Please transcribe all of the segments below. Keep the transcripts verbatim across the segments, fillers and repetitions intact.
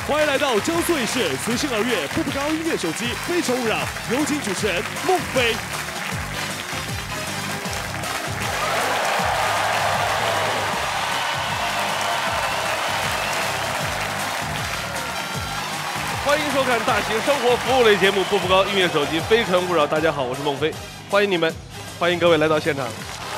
欢迎来到江苏卫视随性而悦步步高音乐手机《非诚勿扰》，有请主持人孟非。 欢迎收看大型生活服务类节目《步步高音乐手机非诚勿扰》。大家好，我是孟非，欢迎你们，欢迎各位来到现场。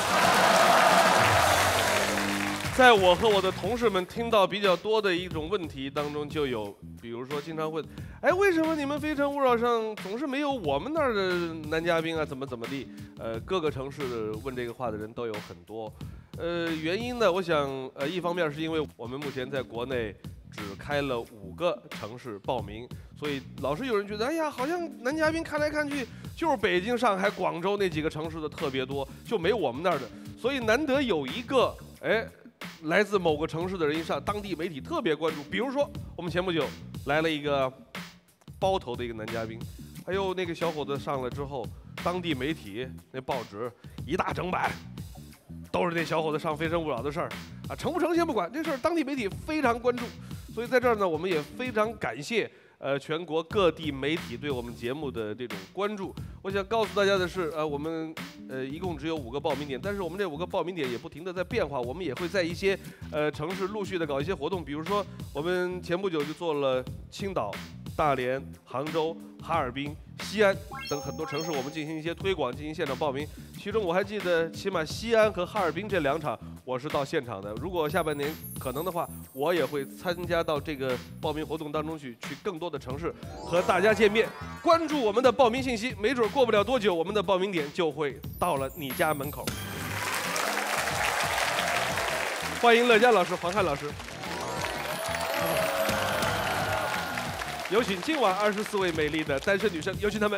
在我和我的同事们听到比较多的一种问题当中，就有，比如说经常会，哎，为什么你们《非诚勿扰》上总是没有我们那儿的男嘉宾啊？怎么怎么地？呃，各个城市问这个话的人都有很多。呃，原因呢，我想，呃，一方面是因为我们目前在国内只开了五个城市报名，所以老是有人觉得，哎呀，好像男嘉宾看来看去就是北京、上海、广州那几个城市的特别多，就没我们那儿的。所以难得有一个，哎。来自某个城市的人一上，当地媒体特别关注。比如说，我们前不久来了一个包头的一个男嘉宾，哎呦，那个小伙子上来之后，当地媒体那报纸一大整版，都是那小伙子上《非诚勿扰》的事儿啊，成不成先不管，这事儿当地媒体非常关注。所以在这儿呢，我们也非常感谢呃全国各地媒体对我们节目的这种关注。我想告诉大家的是，呃，我们呃一共只有五个报名点，但是我们这五个报名点也不停地在变化，我们也会在一些呃城市陆续的搞一些活动，比如说我们前不久就做了青岛、大连、杭州、哈尔滨、西安等很多城市，我们进行一些推广，进行现场报名。其中我还记得，起码西安和哈尔滨这两场我是到现场的。如果下半年可能的话，我也会参加到这个报名活动当中去，去更多的城市和大家见面。关注我们的报名信息，没准过不了多久，我们的报名点就会到了你家门口。欢迎乐嘉老师、黄汉老师。有请今晚二十四位美丽的单身女生，有请她们。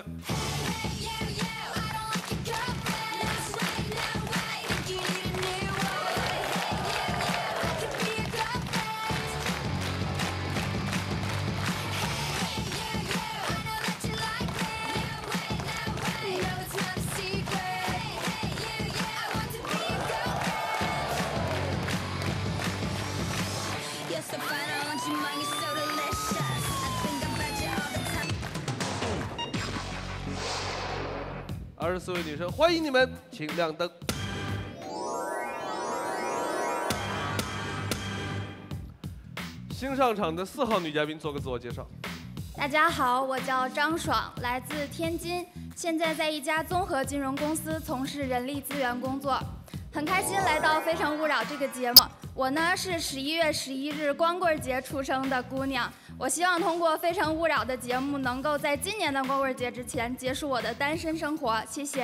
二十四位女生，欢迎你们，请亮灯。新上场的四号女嘉宾做个自我介绍。 大家好，我叫张爽，来自天津，现在在一家综合金融公司从事人力资源工作，很开心来到《非诚勿扰》这个节目。我呢是十一月十一日光棍节出生的姑娘。我希望通过《非诚勿扰》的节目，能够在今年的光棍节之前结束我的单身生活。谢谢。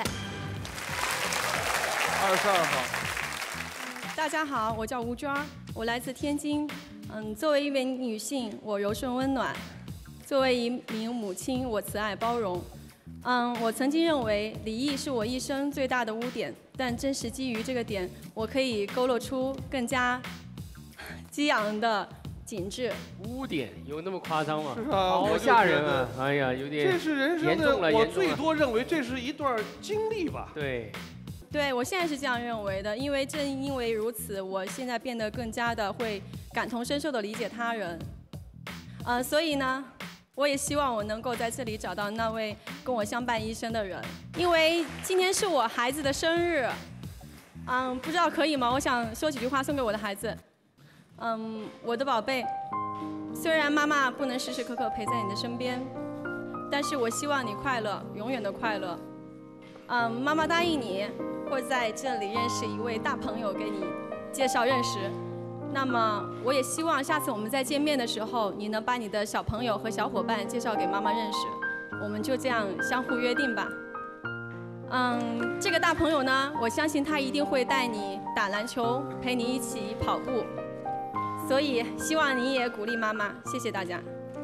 二十二号， 大家好，我叫吴娟，我来自天津。嗯，作为一名女性，我柔顺温暖；作为一名母亲，我慈爱包容。嗯，我曾经认为离异是我一生最大的污点，但正是基于这个点，我可以勾勒出更加激昂的景致。 污点有那么夸张吗？ 是啊， 好吓人啊！哎呀，有点这是人生的，我最多认为这是一段经历吧。 对， 对我现在是这样认为的，因为正因为如此，我现在变得更加的会感同身受的理解他人。呃，所以呢，我也希望我能够在这里找到那位跟我相伴一生的人，因为今天是我孩子的生日。嗯，不知道可以吗？我想说几句话送给我的孩子。嗯，我的宝贝，虽然妈妈不能时时刻刻陪在你的身边，但是我希望你快乐，永远的快乐。嗯，妈妈答应你会在这里认识一位大朋友给你介绍认识。那么我也希望下次我们再见面的时候，你能把你的小朋友和小伙伴介绍给妈妈认识。我们就这样相互约定吧。嗯，这个大朋友呢，我相信他一定会带你打篮球，陪你一起跑步。所以希望你也鼓励妈妈，谢谢大家。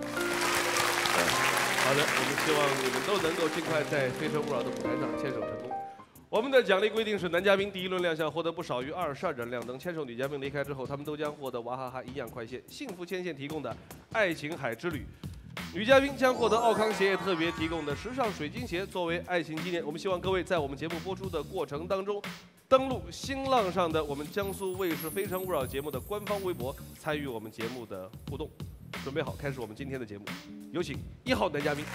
好的，我们希望你们都能够尽快在《非诚勿扰》的舞台上牵手成功。我们的奖励规定是，男嘉宾第一轮亮相获得不少于二十二盏亮灯，牵手女嘉宾离开之后，他们都将获得娃哈哈营养快线、幸福牵线提供的爱情海之旅。女嘉宾将获得奥康鞋业特别提供的时尚水晶鞋作为爱情纪念。我们希望各位在我们节目播出的过程当中，登录新浪上的我们江苏卫视《非诚勿扰》节目的官方微博，参与我们节目的互动。 准备好，开始我们今天的节目。有请一号男嘉宾。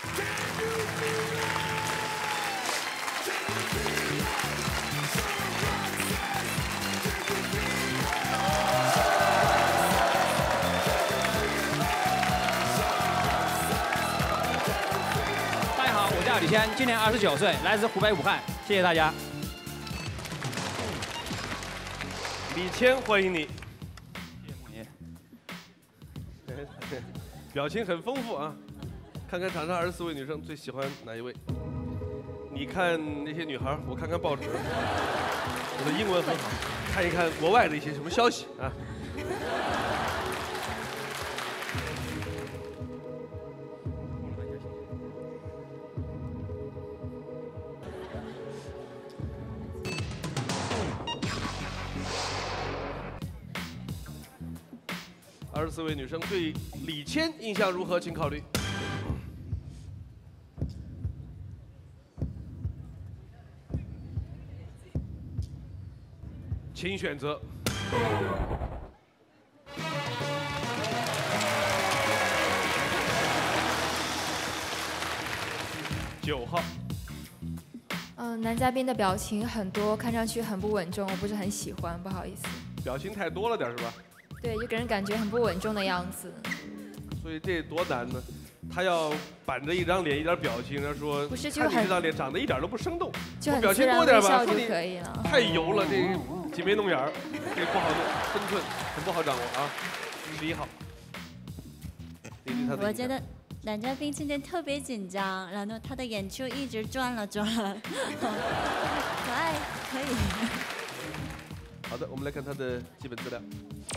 大家好，我叫李谦，今年二十九岁，来自湖北武汉，谢谢大家。 李谦，欢迎你。表情很丰富啊！看看场上二十四位女生最喜欢哪一位？你看那些女孩，我看看报纸。我的英文很好，看一看国外的一些什么消息啊。二十四位女生对李谦印象如何？请考虑。请选择。九号。 嗯、呃，男嘉宾的表情很多，看上去很不稳重，我不是很喜欢，不好意思。 表情太多了点是吧？ 对，就给人感觉很不稳重的样子。 所以这多难呢？他要板着一张脸，一点表情，他说不是就看你很这张脸长得一点都不生动， 就很表情自然多点吧， 微笑就说你可以了。 太油了，这个挤眉弄眼儿，这个不好弄，分寸很不好掌握啊。十一号，你对他的印象我觉得男嘉宾今天特别紧张，然后他的眼珠一直转了转，可爱，可以。 好的，我们来看他的基本资料。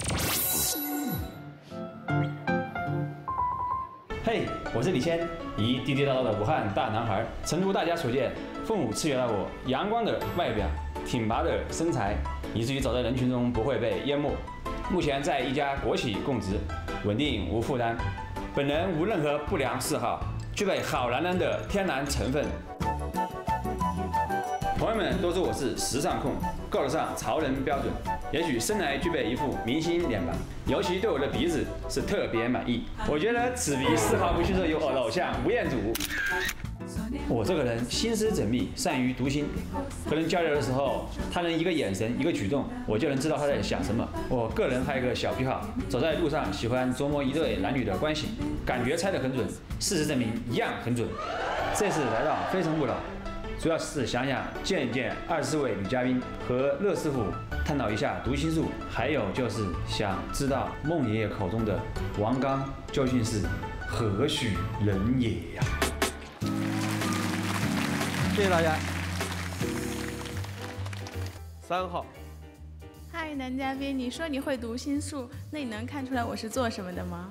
嘿， hey, 我是李谦，一地地道道的武汉大男孩。诚如大家所见，父母赐予了我阳光的外表、挺拔的身材，以至于走在人群中不会被淹没。目前在一家国企供职，稳定无负担。本人无任何不良嗜好，具备好男人的天然成分。朋友们都说我是时尚控，够得上潮人标准。也许生来具备一副明星脸吧，尤其对我的鼻子是特别满意。我觉得此鼻丝毫不逊色于我的偶像吴彦祖。我这个人心思缜密，善于读心，和人交流的时候，他能一个眼神、一个举动，我就能知道他在想什么。我个人还有一个小癖好，走在路上喜欢琢磨一对男女的关系，感觉猜得很准，事实证明一样很准。这次来到《非诚勿扰》。主要是想想见一见二十四位女嘉宾和乐师傅探讨一下读心术，还有就是想知道孟爷爷口中的王刚究竟是何许人也呀、啊？谢谢大家。 三号。 嗨，男嘉宾，你说你会读心术，那你能看出来我是做什么的吗？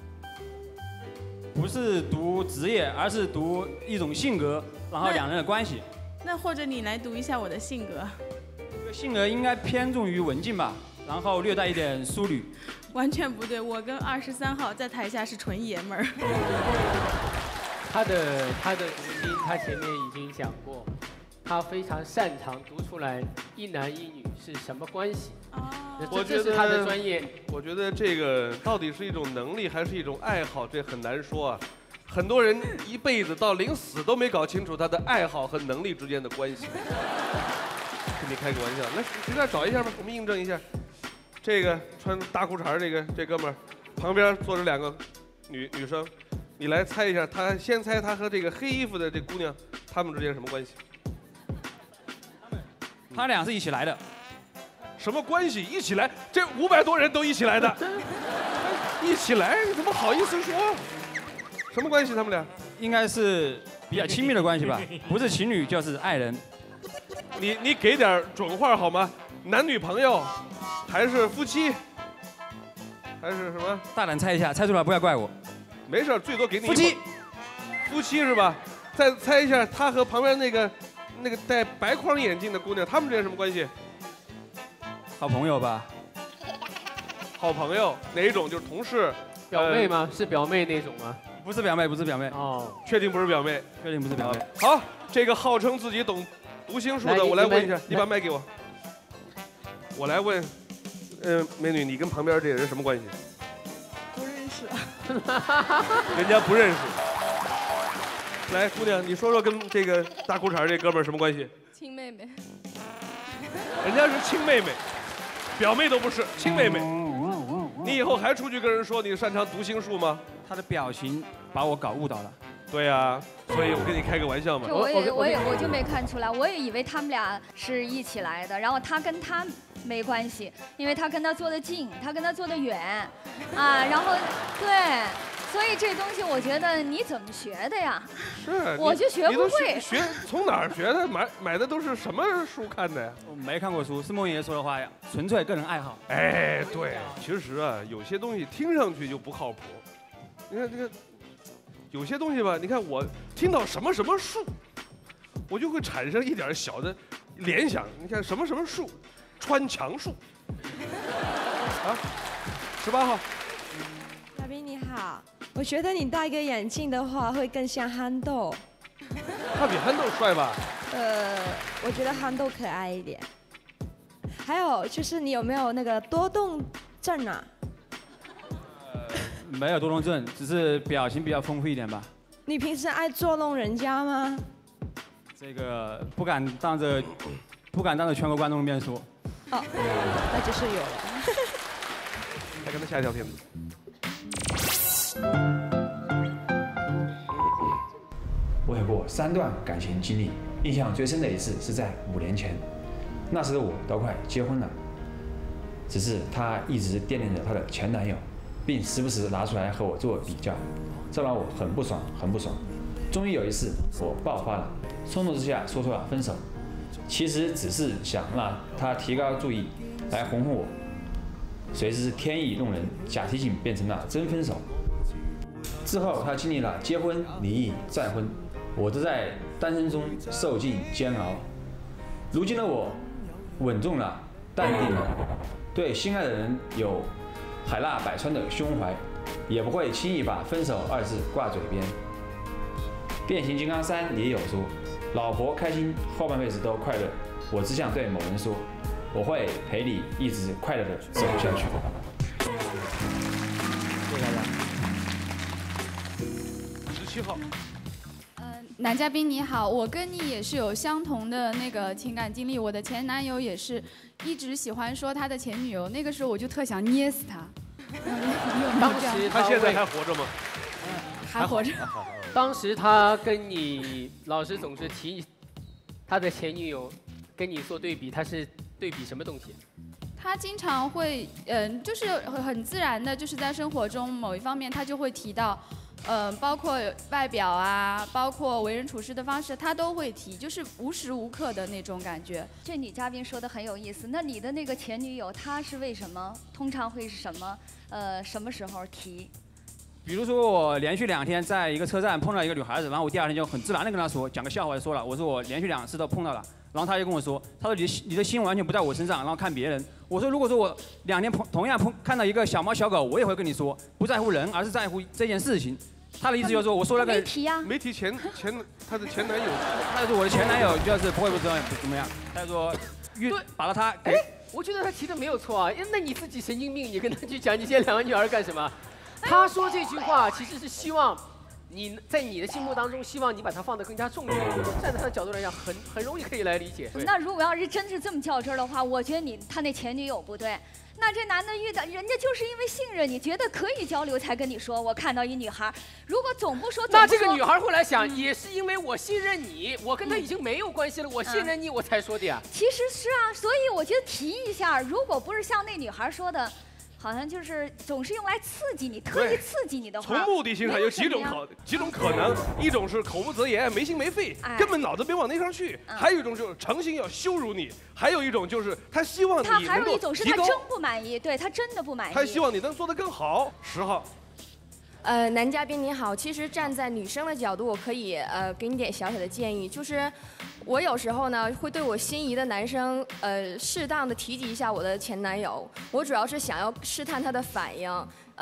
不是读职业，而是读一种性格。然后两人的关系， 那或者你来读一下我的性格。 这个性格应该偏重于文静吧，然后略带一点淑女。 完全不对，我跟二十三号在台下是纯爷们儿。 他的他的读心，他前面已经讲过，他非常擅长读出来一男一女是什么关系。 哦， 我觉得这是他的专业。 我觉得这个到底是一种能力还是一种爱好，这很难说啊。很多人一辈子到临死都没搞清楚他的爱好和能力之间的关系。跟你开个玩笑，来随便找一下吧，我们印证一下。这个穿大裤衩这个这哥们儿，旁边坐着两个女女生，你来猜一下，他先猜他和这个黑衣服的这姑娘，他们之间什么关系？ 他俩是一起来的。 什么关系？一起来？这五百多人都一起来的，一起来？你怎么好意思说？什么关系？他们俩应该是比较亲密的关系吧，不是情侣就是爱人。 你你给点准话好吗？男女朋友，还是夫妻，还是什么？ 大胆猜一下，猜出来不要怪我。 没事，最多给你夫妻。 夫妻是吧？再猜一下，他和旁边那个那个戴白框眼镜的姑娘，他们之间什么关系？ 好朋友吧。 好朋友哪一种？就是同事。 表妹吗？是表妹那种吗？ 不是表妹，不是表妹。 哦， 确定不是表妹？ 确定不是表妹。 好，这个号称自己懂读心术的，我来问一下，你把麦给我。我来问，嗯、呃，美女，你跟旁边这个人什么关系？ 不认识。 识。 人家不认识。来，姑娘，你说说跟这个大裤衩这哥们儿什么关系？ 亲妹妹。 人家是亲妹妹，表妹都不是，亲妹妹。你以后还出去跟人说你擅长读心术吗？ 他的表情把我搞误导了。 对呀、啊，所以我跟你开个玩笑嘛。 我也我也我就没看出来，我也以为他们俩是一起来的，然后他跟他没关系，因为他跟他坐得近，他跟他坐得远，啊，然后对，所以这东西我觉得你怎么学的呀？ 是， 我就学不会。 学从哪儿学的？买买的都是什么书看的呀？ 我没看过书，是孟爷说的话呀，纯粹个人爱好。 哎，对，其实啊，有些东西听上去就不靠谱。你看这个。有些东西吧，你看我听到什么什么树，我就会产生一点小的联想。你看什么什么树，穿墙树，啊，十八号。 嘉宾你好，我觉得你戴个眼镜的话会更像憨豆。 他比憨豆帅吧？ 呃，我觉得憨豆可爱一点。还有就是你有没有那个多动症啊？ 没有多动症，只是表情比较丰富一点吧。 你平时爱捉弄人家吗？ 这个不敢当着不敢当着全国观众面说。 哦，那就是有了。 来跟他下一条片子。 我有过三段感情经历，印象最深的一次是在五年前，那时的我都快结婚了，只是她一直惦念着她的前男友。并时不时拿出来和我做比较，这让我很不爽，很不爽。终于有一次，我爆发了，冲动之下说出了分手。其实只是想让他提高注意，来哄哄我。谁知天意弄人，假提醒变成了真分手。之后，他经历了结婚、离异、再婚，我都在单身中受尽煎熬。如今的我，稳重了，淡定了，对心爱的人有海纳百川的胸怀，也不会轻易把分手二字挂嘴边。变形金刚三也有说，老婆开心，后半辈子都快乐。我只想对某人说，我会陪你一直快乐的走下去。 谢谢大家。 十七号。 男嘉宾你好，我跟你也是有相同的那个情感经历。我的前男友也是一直喜欢说他的前女友，那个时候我就特想捏死他。 当时他现在还活着吗？ 还活着。 当时他跟你老师总是提他的前女友，跟你做对比，他是对比什么东西？ 他经常会，嗯、呃，就是很自然的，就是在生活中某一方面，他就会提到。呃，包括外表啊，包括为人处事的方式，他都会提，就是无时无刻的那种感觉。 这女嘉宾说的很有意思。那你的那个前女友，她是为什么？通常会是什么？呃，什么时候提？ 比如说我连续两天在一个车站碰到一个女孩子，然后我第二天就很自然的跟她说，讲个笑话就说了，我说我连续两次都碰到了，然后她就跟我说，她说你的你的心完全不在我身上，然后看别人。我说如果说我两天碰同样碰看到一个小猫小狗，我也会跟你说，不在乎人，而是在乎这件事情。他的意思就是说，我说那个没提呀， 没提前前他的前男友， 他说我的前男友就是不会不知道怎么样，他说遇把了他， 哎，我觉得他提的没有错啊，那你自己神经病，你跟他去讲你现在两个女儿干什么？他说这句话其实是希望你在你的心目当中，希望你把它放得更加重要。站在他的角度来讲，很很容易可以来理解。 那如果要是真是这么较真儿的话，我觉得你他那前女友不对。那这男的遇到人家就是因为信任你，觉得可以交流才跟你说，我看到一女孩，如果总不说， 那这个女孩会来想，也是因为我信任你，我跟她已经没有关系了，我信任你，我才说的呀。 其实是啊，所以我觉得提一下，如果不是像那女孩说的。好像就是总是用来刺激你，特意刺激你的话。 从目的性上有几种可几种可能，一种是口不择言、没心没肺，根本脑子没往那上去；还有一种就是诚心要羞辱你；还有一种就是他希望你能够提高。 他还有一种是他真不满意，对他真的不满意。 他希望你能做得更好。十号。 呃，男嘉宾你好，其实站在女生的角度，我可以呃给你点小小的建议，就是我有时候呢会对我心仪的男生呃适当的提及一下我的前男友，我主要是想要试探他的反应。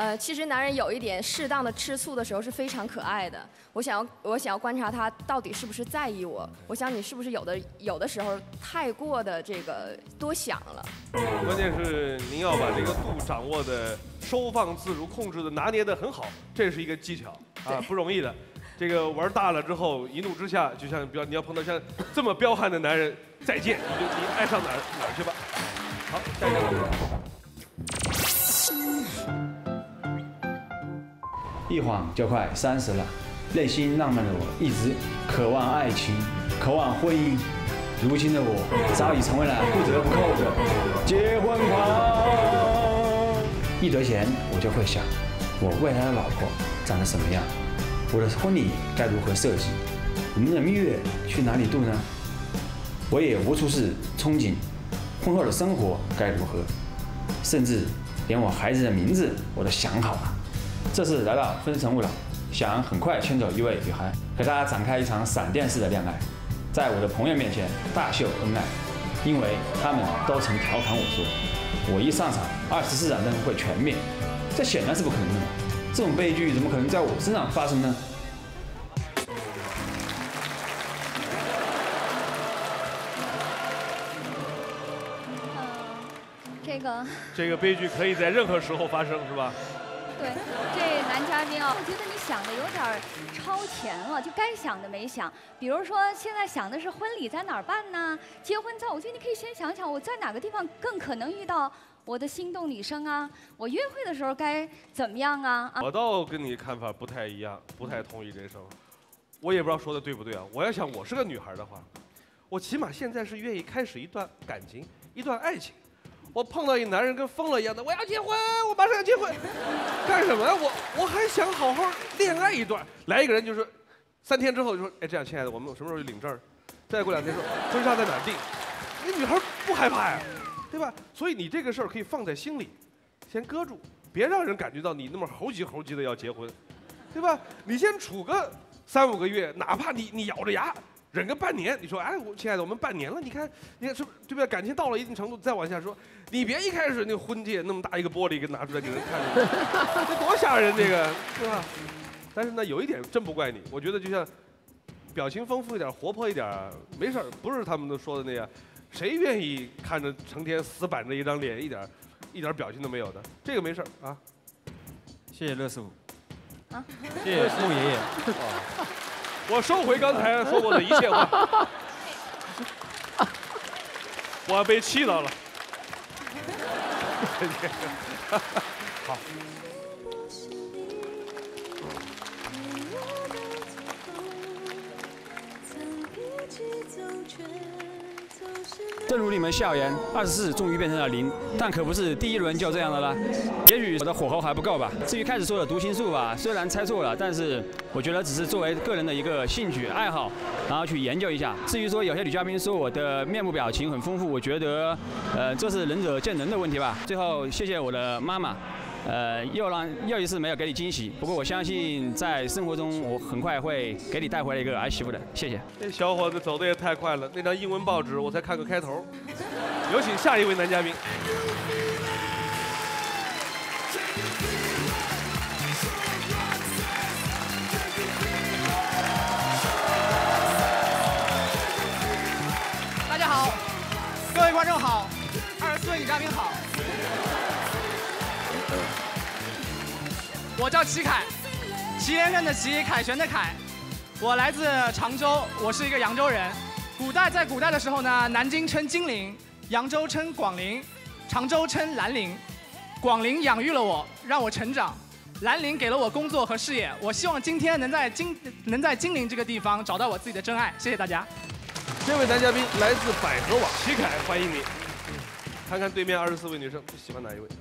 呃，其实男人有一点适当的吃醋的时候是非常可爱的。我想要，我想要观察他到底是不是在意我。我想你是不是有的有的时候太过的这个多想了。 关键是您要把这个度掌握的收放自如，控制的拿捏的很好，这是一个技巧啊，不容易的。这个玩大了之后，一怒之下，就像比如你要碰到像这么彪悍的男人，再见，你就你爱上哪儿哪儿去吧。好，下一个。 一晃就快三十了，内心浪漫的我一直渴望爱情，渴望婚姻。如今的我早已成为了不折不扣的结婚狂。一得闲，我就会想，我未来的老婆长得什么样？我的婚礼该如何设计？我们的蜜月去哪里度呢？我也无数次憧憬婚后的生活该如何，甚至连我孩子的名字我都想好了。这次来到非诚勿扰，想很快牵走一位女孩，和她展开一场闪电式的恋爱，在我的朋友面前大秀恩爱，因为他们都曾调侃我说，我一上场，二十四盏灯会全灭，这显然是不可能的。这种悲剧怎么可能在我身上发生呢？ 这个这个悲剧可以在任何时候发生，是吧？ 对，这男嘉宾啊，我觉得你想的有点超前了，就该想的没想。比如说，现在想的是婚礼在哪儿办呢？结婚照，我觉得你可以先想想，我在哪个地方更可能遇到我的心动女生啊？我约会的时候该怎么样啊？啊我倒跟你看法不太一样，不太同意人生。我也不知道说的对不对啊。我要想我是个女孩的话，我起码现在是愿意开始一段感情，一段爱情。我碰到一男人跟疯了一样的，我要结婚，我马上要结婚，干什么呀？我我还想好好恋爱一段。来一个人就说，三天之后就说，哎，这样，亲爱的，我们什么时候去领证？再过两天说婚纱在哪儿订？那女孩不害怕呀，对吧？所以你这个事儿可以放在心里，先搁住，别让人感觉到你那么猴急猴急的要结婚，对吧？你先处个三五个月，哪怕你你咬着牙。忍个半年，你说，哎，我亲爱的，我们半年了，你看，你看是不是对不对？感情到了一定程度，再往下说，你别一开始那个婚戒那么大一个玻璃给拿出来给人看，这多吓人，这个，对吧？但是呢，有一点真不怪你，我觉得就像表情丰富一点、活泼一点，没事儿，不是他们都说的那样。谁愿意看着成天死板着一张脸，一点一点表情都没有的？这个没事儿啊。 谢谢乐师傅。 啊， 谢谢陆爷爷。 我收回刚才说过的一切话，我被气到了。好。 正如你们笑言，二十四终于变成了零，但可不是第一轮就这样的了。也许我的火候还不够吧。至于开始说的读心术吧，虽然猜错了，但是我觉得只是作为个人的一个兴趣爱好，然后去研究一下。至于说有些女嘉宾说我的面部表情很丰富，我觉得，呃，这是仁者见仁的问题吧。最后谢谢我的妈妈。呃，又让又一次没有给你惊喜，不过我相信在生活中我很快会给你带回来一个儿媳妇的，谢谢。 这小伙子走的也太快了，那张英文报纸我才看个开头。有请下一位男嘉宾。 大家好，各位观众好，二十四位女嘉宾好。我叫齐凯，齐先生的齐，凯旋的凯。我来自常州，我是一个扬州人。古代在古代的时候呢，南京称金陵，扬州称广陵，常州称兰陵。广陵养育了我，让我成长；兰陵给了我工作和事业。我希望今天能在金能在金陵这个地方找到我自己的真爱。谢谢大家。 这位男嘉宾来自百合网，齐凯，欢迎你。看看对面二十四位女生喜欢哪一位？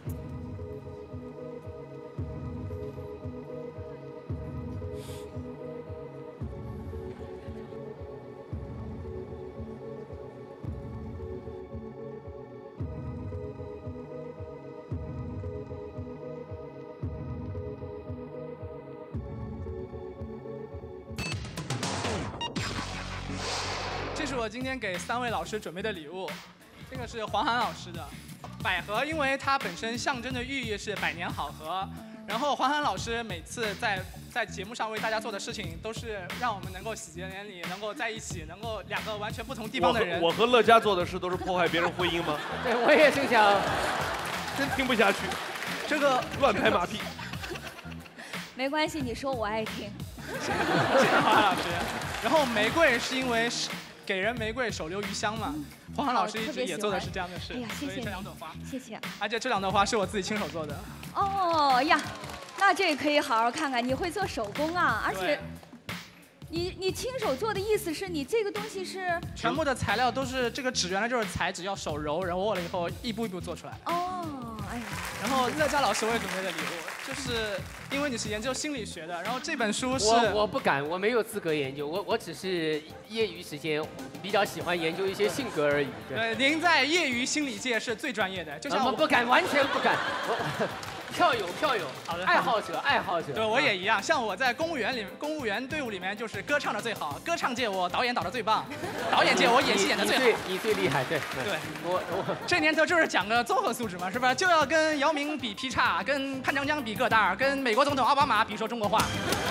这是我今天给三位老师准备的礼物，这个是黄涵老师的百合，因为它本身象征的寓意是百年好合， 然后黄涵老师每次在在节目上为大家做的事情，都是让我们能够喜结连理，能够在一起，能够两个完全不同地方的人。 我和我和乐嘉做的事都是破坏别人婚姻吗？ 对，我也是想， 真听不下去，这个乱拍马屁。 没关系，你说我爱听。 谢谢黄涵老师。然后玫瑰是因为是给人玫瑰手留余香嘛，黄涵老师一直也做的是这样的事。 哎呀，谢谢所以这两朵花， 谢谢。 而且这两朵花是我自己亲手做的。 哦呀，那这可以好好看看，你会做手工啊，而且。你你亲手做的意思是你这个东西是全部的材料都是这个纸，原来就是材质，要手揉，然后握了以后一步一步做出来。 哦，哎呀。 然后乐嘉老师我也准备了礼物，就是因为你是研究心理学的，然后这本书是我我不敢，我没有资格研究，我我只是业余时间比较喜欢研究一些性格而已。 对，您在业余心理界是最专业的，就像我不敢，完全不敢。我票友，票友， 好的， 爱好者，爱好者。 对，我也一样。像我在公务员里，公务员队伍里面就是歌唱的最好，歌唱界我导演导的最棒，导演界我演戏演的最好。 你最你最厉害，对对。 我我这年头就是讲个综合素质嘛，是吧？就要跟姚明比劈叉，跟潘长江比个大儿，跟美国总统奥巴马比说中国话。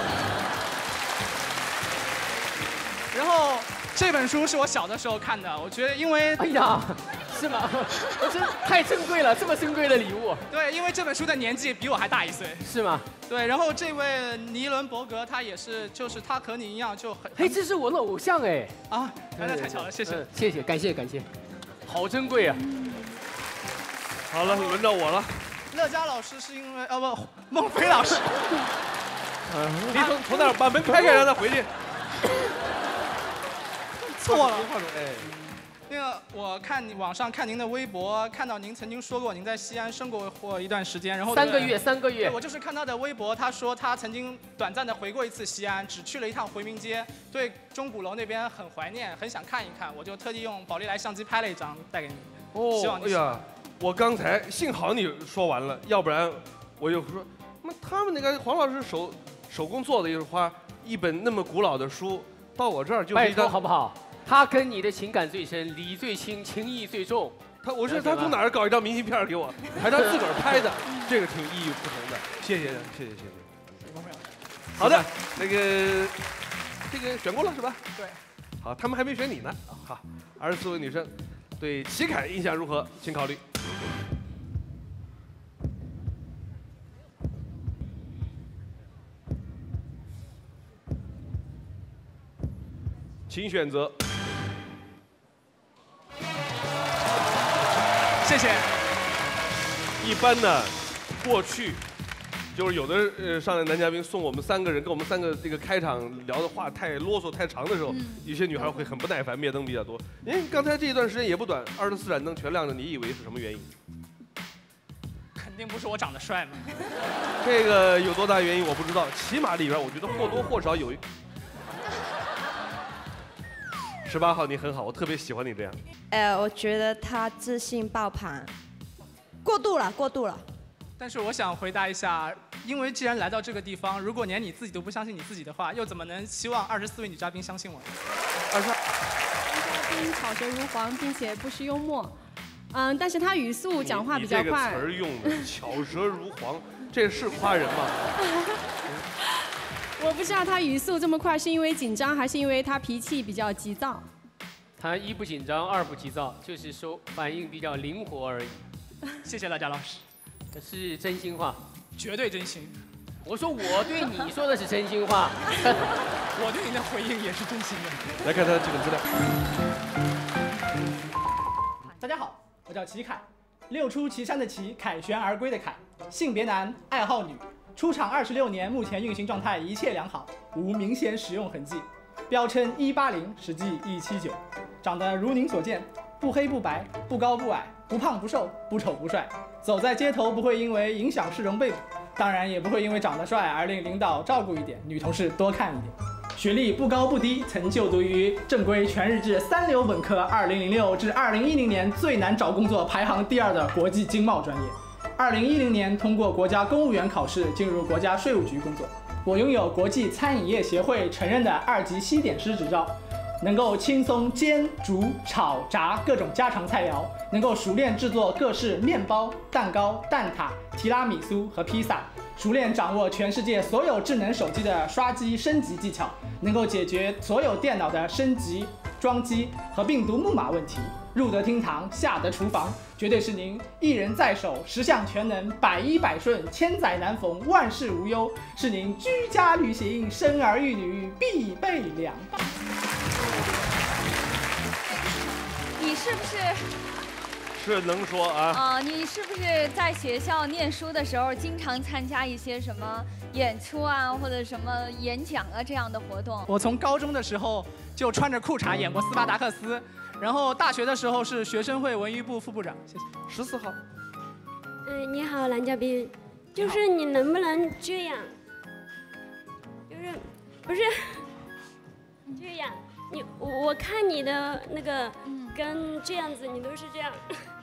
然后这本书是我小的时候看的，我觉得因为哎呀。是吗？我真太珍贵了，这么珍贵的礼物。 对，因为这本书的年纪比我还大一岁。 是吗？ 对，然后这位尼伦伯格他也是，就是他和你一样就很…… 嘿，这是我的偶像哎！ 啊，那太巧了，谢谢， 嗯、谢谢，感谢感谢，好珍贵啊！ 好了，轮到我了。 乐嘉老师是因为啊不，孟非老师， 你从从那儿把门开开，让他回去。 错了， 哎。 那个，我看你网上看您的微博，看到您曾经说过您在西安生活过一段时间，然后三个月，三个月。 我就是看他的微博，他说他曾经短暂的回过一次西安，只去了一趟回民街，对钟鼓楼那边很怀念，很想看一看，我就特地用宝丽来相机拍了一张带给你。 哦， 希望你哎呀，我刚才幸好你说完了，要不然我就说，那他们那个黄老师手手工做的一花，一本那么古老的书，到我这儿就是一张， 好不好？他跟你的情感最深，理最轻，情义最重。 他，我说他从哪儿搞一张明信片给我，还他自个儿拍的，这个挺意义不同的。谢谢，谢谢，谢谢。好的，那个这个选过了是吧？ 对。 好，他们还没选你呢。好，二十四位女生对齐凯印象如何？请考虑。请选择。 谢谢。 一般呢，过去就是有的呃上来男嘉宾送我们三个人，跟我们三个这个开场聊的话太啰嗦太长的时候，嗯、有些女孩会很不耐烦，灭灯比较多。您刚才这一段时间也不短，二十四盏灯全亮着，你以为是什么原因？ 肯定不是我长得帅嘛。 这个有多大原因我不知道，起码里边我觉得或多或少有一。十八号你很好，我特别喜欢你这样。 呃，我觉得他自信爆棚，过度了，过度了。 但是我想回答一下，因为既然来到这个地方，如果连你自己都不相信你自己的话，又怎么能希望二十四位女嘉宾相信我呢？ 二十。 嘉宾巧舌如簧，并且不失幽默。嗯，但是他语速讲话比较快。 你这个词儿用的巧舌如簧，这是夸人吗？ 我不知道他语速这么快是因为紧张，还是因为他脾气比较急躁。 他一不紧张，二不急躁，就是说反应比较灵活而已。 谢谢大家老师， 这是真心话， 绝对真心。 我说我对你说的是真心话， 我对你的回应也是真心的。 来看他基本资料。 大家好，我叫齐凯，六出祁山的祁，凯旋而归的凯，性别男，爱好女。出厂二十六年，目前运行状态一切良好，无明显使用痕迹。标称一八零，实际一七九。长得如您所见，不黑不白，不高不矮，不胖不瘦，不丑不帅。走在街头不会因为影响市容被捕，当然也不会因为长得帅而令领导照顾一点，女同事多看一点。学历不高不低，曾就读于正规全日制三流本科，二零零六至二零一零年最难找工作排行第二的国际经贸专业。二零一零年通过国家公务员考试进入国家税务局工作。我拥有国际餐饮业协会承认的二级西点师执照，能够轻松煎、煮、炒、炸各种家常菜肴，能够熟练制作各式面包、蛋糕、蛋挞、提拉米苏和披萨， 熟练掌握全世界所有智能手机的刷机升级技巧，能够解决所有电脑的升级、装机和病毒木马问题。入得厅堂，下得厨房，绝对是您一人在手，十项全能，百依百顺，千载难逢，万事无忧，是您居家旅行、生儿育女必备良伴。 你是不是？ 是能说啊。 啊，你是不是在学校念书的时候，经常参加一些什么演出啊，或者什么演讲啊这样的活动？ 我从高中的时候就穿着裤衩演过斯巴达克斯。然后大学的时候是学生会文娱部副部长，谢谢。 十四号。 嗯，你好，男嘉宾，就是你能不能这样？就是不是这样？你我我看你的那个跟这样子，你都是这样。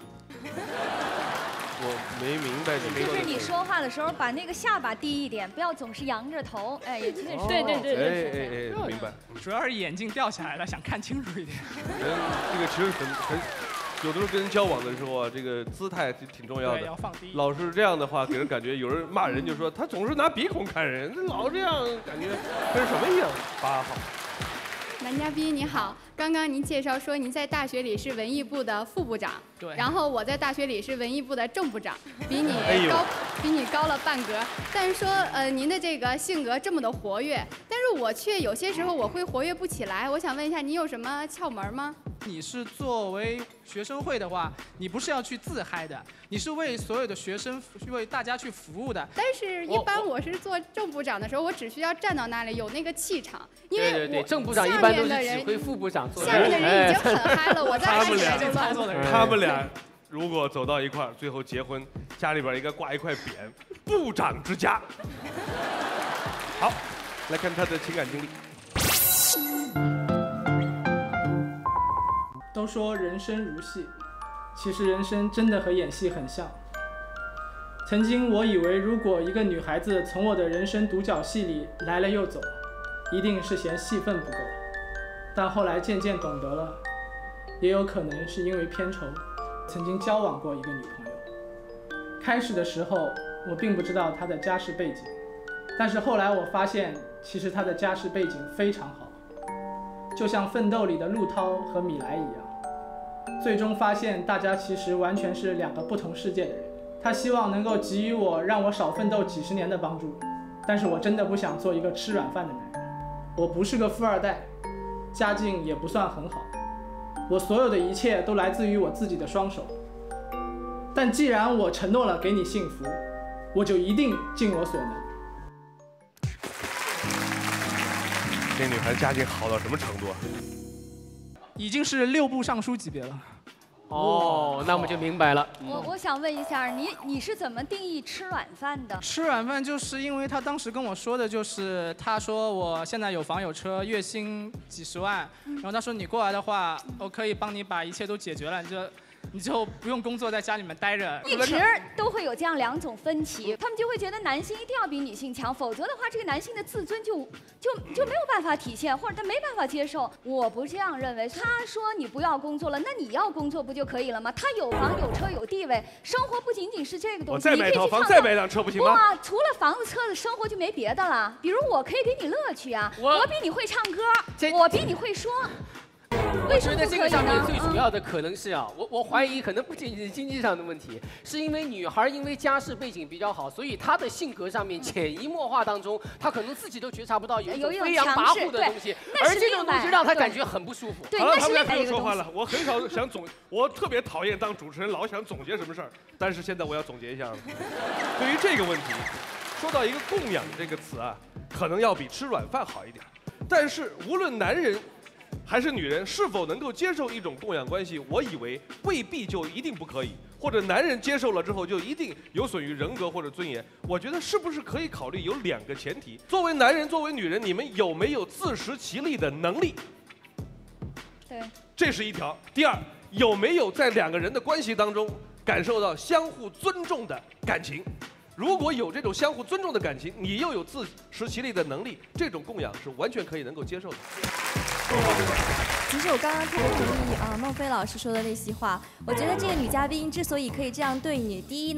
我没明白你说的。 就是你说话的时候，把那个下巴低一点，不要总是扬着头。哎，也确实。 对对对对。 哎哎哎，明白。 主要是眼镜掉下来了，想看清楚一点。 人这个其实很很，有的时候跟人交往的时候啊，这个姿态挺重要的。 对，要放低。 老是这样的话，给人感觉有人骂人就说他总是拿鼻孔看人，老这样感觉跟什么一样。八号。 男嘉宾你好，刚刚您介绍说您在大学里是文艺部的副部长，对，然后我在大学里是文艺部的正部长，比你高，比你高了半格。但是说呃您的这个性格这么的活跃，但是我却有些时候我会活跃不起来。我想问一下，你有什么窍门吗？ 你是作为学生会的话，你不是要去自嗨的，你是为所有的学生为大家去服务的。 但是，一般我是做正部长的时候，我只需要站到那里有那个气场，因为对对对，正部长一般都是指挥副部长做。 下面的人已经很嗨了，我在他们俩就乱了。 他们俩如果走到一块儿，最后结婚，家里边应该挂一块匾“部长之家”。好，来看他的情感经历。 都说人生如戏，其实人生真的和演戏很像。曾经我以为，如果一个女孩子从我的人生独角戏里来了又走，一定是嫌戏份不够。但后来渐渐懂得了，也有可能是因为偏仇。曾经交往过一个女朋友，开始的时候我并不知道她的家世背景，但是后来我发现，其实她的家世背景非常好，就像《奋斗》里的陆涛和米莱一样。最终发现，大家其实完全是两个不同世界的人。他希望能够给予我让我少奋斗几十年的帮助，但是我真的不想做一个吃软饭的男人。我不是个富二代，家境也不算很好，我所有的一切都来自于我自己的双手。但既然我承诺了给你幸福，我就一定尽我所能。 这女孩家境好到什么程度啊？ 已经是六部尚书级别了。 哦，那我们就明白了。 我我想问一下，你你是怎么定义吃软饭的？ 吃软饭就是因为他当时跟我说的，就是他说我现在有房有车，月薪几十万，然后他说你过来的话，我可以帮你把一切都解决了，你就你就不用工作，在家里面待着。 一直都会有这样两种分歧，他们就会觉得男性一定要比女性强，否则的话，这个男性的自尊就就就没有办法体现，或者他没办法接受。我不这样认为。他说你不要工作了，那你要工作不就可以了吗？他有房有车有地位，生活不仅仅是这个东西。 我再买套房，再买辆车不行吗？ 哇，除了房子车子，生活就没别的了。比如我可以给你乐趣啊，我, 我比你会唱歌，我比你会说。 我觉得这个上面最主要的可能是啊，我我怀疑可能不仅仅是经济上的问题，是因为女孩因为家世背景比较好，所以她的性格上面潜移默化当中，她可能自己都觉察不到有一种飞扬跋扈的东西，而这种东西让她感觉很不舒服。 好了，他们俩不用说话了。我很少想总，我特别讨厌当主持人老想总结什么事儿，但是现在我要总结一下了。对于这个问题，说到一个供养这个词啊，可能要比吃软饭好一点，但是无论男人还是女人是否能够接受一种供养关系，我以为未必就一定不可以，或者男人接受了之后就一定有损于人格或者尊严。我觉得是不是可以考虑有两个前提：作为男人，作为女人，你们有没有自食其力的能力？ 对， 这是一条。第二，有没有在两个人的关系当中感受到相互尊重的感情？如果有这种相互尊重的感情，你又有自食其力的能力，这种供养是完全可以能够接受的。 其实我刚刚特别同意啊、呃、孟非老师说的那席话。我觉得这个女嘉宾之所以可以这样对你，第一呢，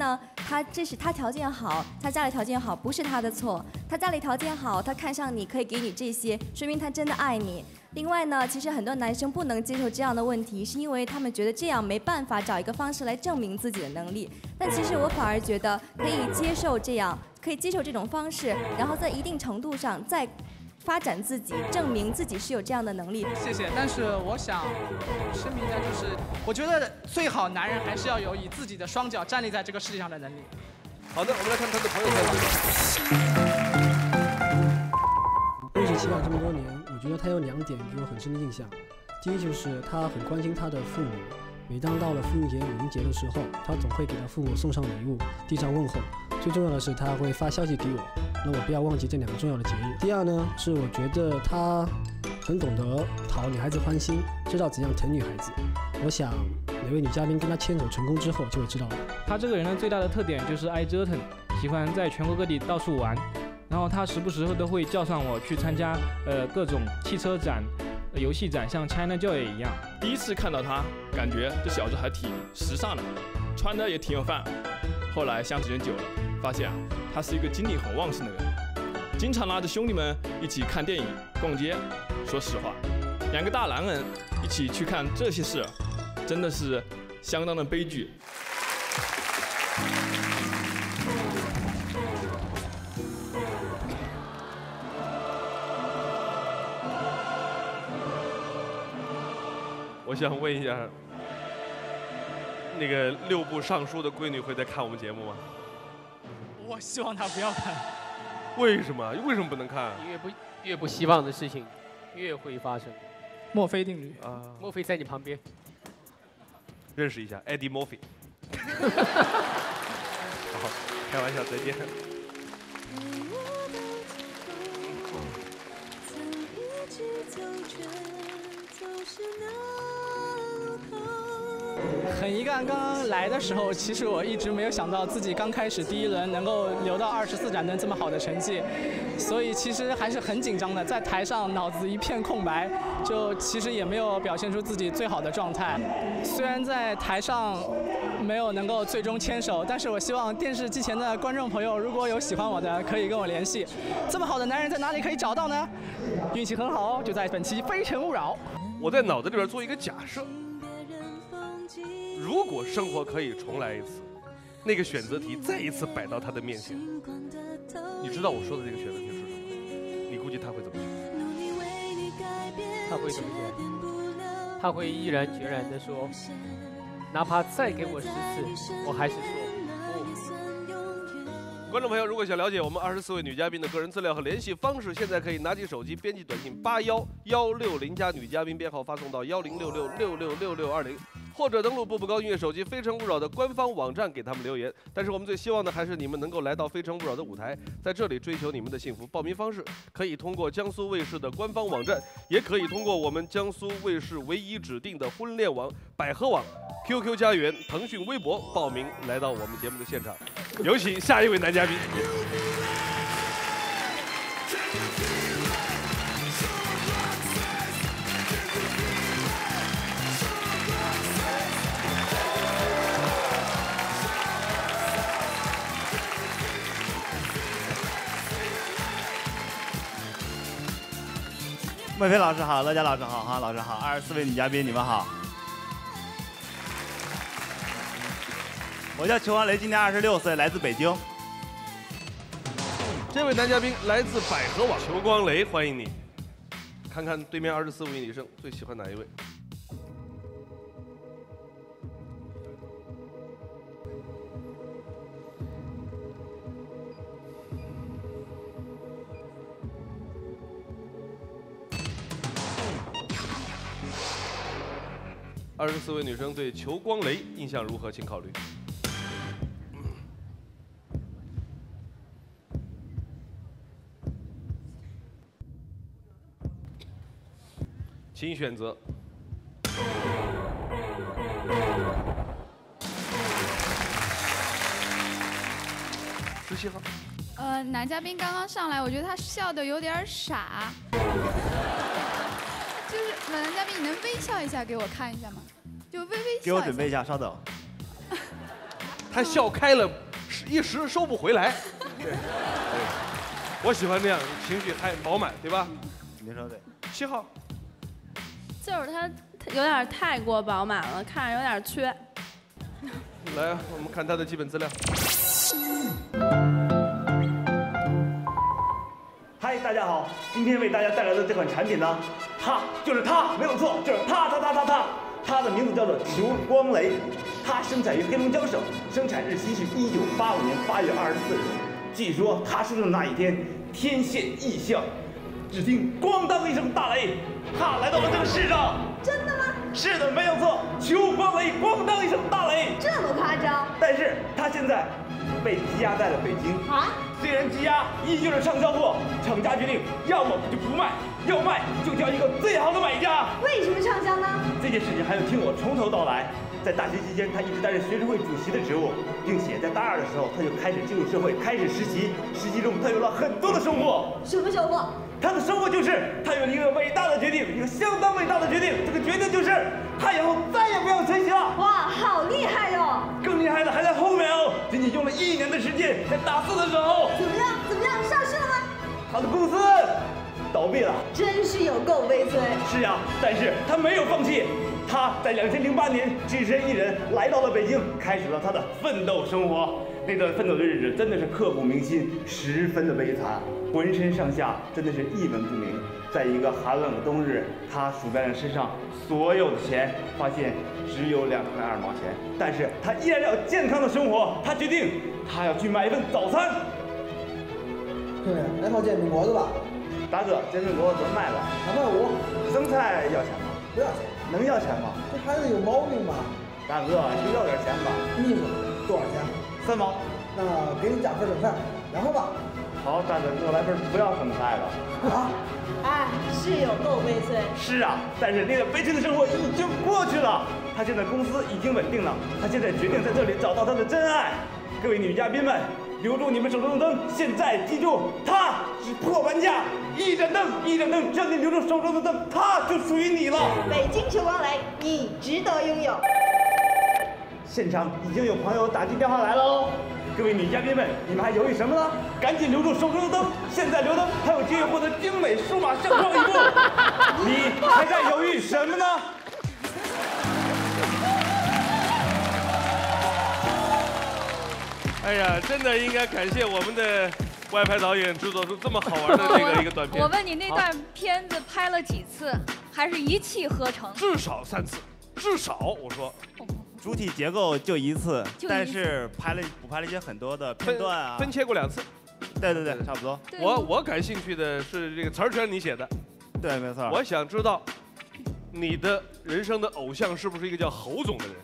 他这是他条件好，他家里条件好不是他的错，他家里条件好，他看上你可以给你这些，说明他真的爱你。另外呢，其实很多男生不能接受这样的问题，是因为他们觉得这样没办法找一个方式来证明自己的能力。但其实我反而觉得可以接受这样，可以接受这种方式，然后在一定程度上再发展自己，证明自己是有这样的能力。 谢谢，但是我想声明一下，就是我觉得最好男人还是要有以自己的双脚站立在这个世界上的能力。 好的，我们来看他的朋友在认识齐雅这么多年，我觉得他有两点给我很深的印象。第一就是他很关心他的父母，每当到了父亲节、母亲节的时候，他总会给他父母送上礼物，递上问候。最重要的是，他会发消息给我，那我不要忘记这两个重要的节日。第二呢，是我觉得他很懂得讨女孩子欢心，知道怎样疼女孩子。我想哪位女嘉宾跟他牵手成功之后就会知道了。 他这个人的最大的特点就是爱折腾，喜欢在全国各地到处玩。然后他时不时都会叫上我去参加呃各种汽车展、呃、游戏展，像 China Joy 一样。 第一次看到他，感觉这小子还挺时尚的，穿的也挺有范。后来相处点久了，发现啊，他是一个精力很旺盛的人，经常拉着兄弟们一起看电影、逛街。说实话，两个大男人一起去看这些事，真的是相当的悲剧。 我想问一下，那个六部尚书的闺女会在看我们节目吗？ 我希望她不要看。 为什么？为什么不能看？ 越不越不希望的事情，越会发生。 墨菲定律啊， 墨菲在你旁边。 认识一下 Eddie Murphy。好，开玩笑，再见。 很遗憾，刚刚来的时候，其实我一直没有想到自己刚开始第一轮能够留到二十四盏灯这么好的成绩，所以其实还是很紧张的，在台上脑子一片空白，就其实也没有表现出自己最好的状态。虽然在台上没有能够最终牵手，但是我希望电视机前的观众朋友，如果有喜欢我的，可以跟我联系。这么好的男人在哪里可以找到呢？运气很好，就在本期《非诚勿扰》。 我在脑子里边做一个假设。如果生活可以重来一次，那个选择题再一次摆到他的面前，你知道我说的这个选择题是什么？你估计他会怎么选？ 他会怎么选？他会毅然决然地说，哪怕再给我十次，我还是说不。 观众朋友，如果想了解我们二十四位女嘉宾的个人资料和联系方式，现在可以拿起手机编辑短信八幺幺六零加女嘉宾编号发送到幺零六六六六六六二零。或者登录步步高音乐手机《非诚勿扰》的官方网站给他们留言。但是我们最希望的还是你们能够来到《非诚勿扰》的舞台，在这里追求你们的幸福。报名方式可以通过江苏卫视的官方网站，也可以通过我们江苏卫视唯一指定的婚恋网、百合网、Q Q 家园、腾讯微博报名来到我们节目的现场。有请下一位男嘉宾。 孟非老师好，乐嘉老师好，哈老师好，二十四位女嘉宾你们好。我叫裘王雷，今年二十六岁，来自北京。 这位男嘉宾来自百合网，裘光雷，欢迎你。看看对面二十四位女生最喜欢哪一位？二十四位女生对裘光雷印象如何？请考虑。请选择。十七号。 呃，男嘉宾刚刚上来，我觉得他笑的有点傻。就是男嘉宾，你能微笑一下给我看一下吗？就微微笑。 给我准备一下，稍等。 他笑开了， 时一时收不回来。对，对，我喜欢这样，情绪太饱满，对吧？ 您说对。 七号， 就是他有点太过饱满了，看着有点缺。 来，我们看他的基本资料。 嗨，大家好，今天为大家带来的这款产品呢，它就是它，没有错，就是它它它它它，它的名字叫做球光雷，它生产于黑龙江省，生产日期是一九八五年八月二十四日。据说它出生的那一天，天现异象，只听咣当一声大雷，它来到了这个世上。 真的吗？ 是的，没有错，球光雷，咣当一声大雷， 这么夸张？ 但是它现在被积压在了北京啊。 虽然积压依旧是畅销货，厂家决定要么就不卖，要卖就挑一个最好的买家。 为什么畅销呢？ 这件事情还要听我从头到来。在大学期间，他一直担任学生会主席的职务，并且在大二的时候，他就开始进入社会，开始实习。实习中，他有了很多的收获。 什么收获？ 他的收获就是他有了一个伟大的决定，一个相当伟大的决定。这个决定就是他以后再也不要学习了。 哇，好厉害哟！ 更厉害的还在后面哦，仅仅用了一年的时间，在大四的时候。 怎么样？怎么样？上市了吗？ 他的公司倒闭了。 真是有够悲催。 是呀，但是他没有放弃。他在两千零八年只身一人来到了北京，开始了他的奋斗生活。那段奋斗的日子真的是刻骨铭心，十分的悲惨，浑身上下真的是一文不名。在一个寒冷的冬日，他数遍了身上所有的钱，发现只有两块二毛钱。但是他依然要健康的生活，他决定他要去买一份早餐。 对，来套煎饼果子吧。 大哥，煎饼果子怎么卖的？ 两块五。 生菜要钱吗？ 不要钱。 能要钱吗？ 这孩子有毛病吧？ 大哥，就要点钱吧。 秘书多少钱？ 三毛。 那给你加份整菜，两块八。 好，大哥，给我来份不要生菜的。 啊？ 哎，是有够悲催。 是啊，但是那个悲催的生活已经过去了。他现在公司已经稳定了，他现在决定在这里找到他的真爱。各位女嘉宾们，留住你们手中的灯，现在记住，它是破盘价，一盏灯，一盏灯，只要你留住手中的灯，它就属于你了。 北京球光雷，你值得拥有。 现场已经有朋友打进电话来了哦。各位女嘉宾们，你们还犹豫什么呢？赶紧留住手中的灯，现在留灯还有机会获得精美数码相框一部。你还在犹豫什么呢？ 哎呀，真的应该感谢我们的外拍导演制作出这么好玩的这个一个短片。 我问你，那段片子拍了几次？还是一气呵成？ 至少三次，至少我说。 主体结构就一次， 就一次但是拍了补拍了一些很多的片段啊， 分切过两次。 对对对，差不多。 我我感兴趣的是这个词儿全是你写的。 对，没错。 我想知道你的人生的偶像是不是一个叫侯总的人？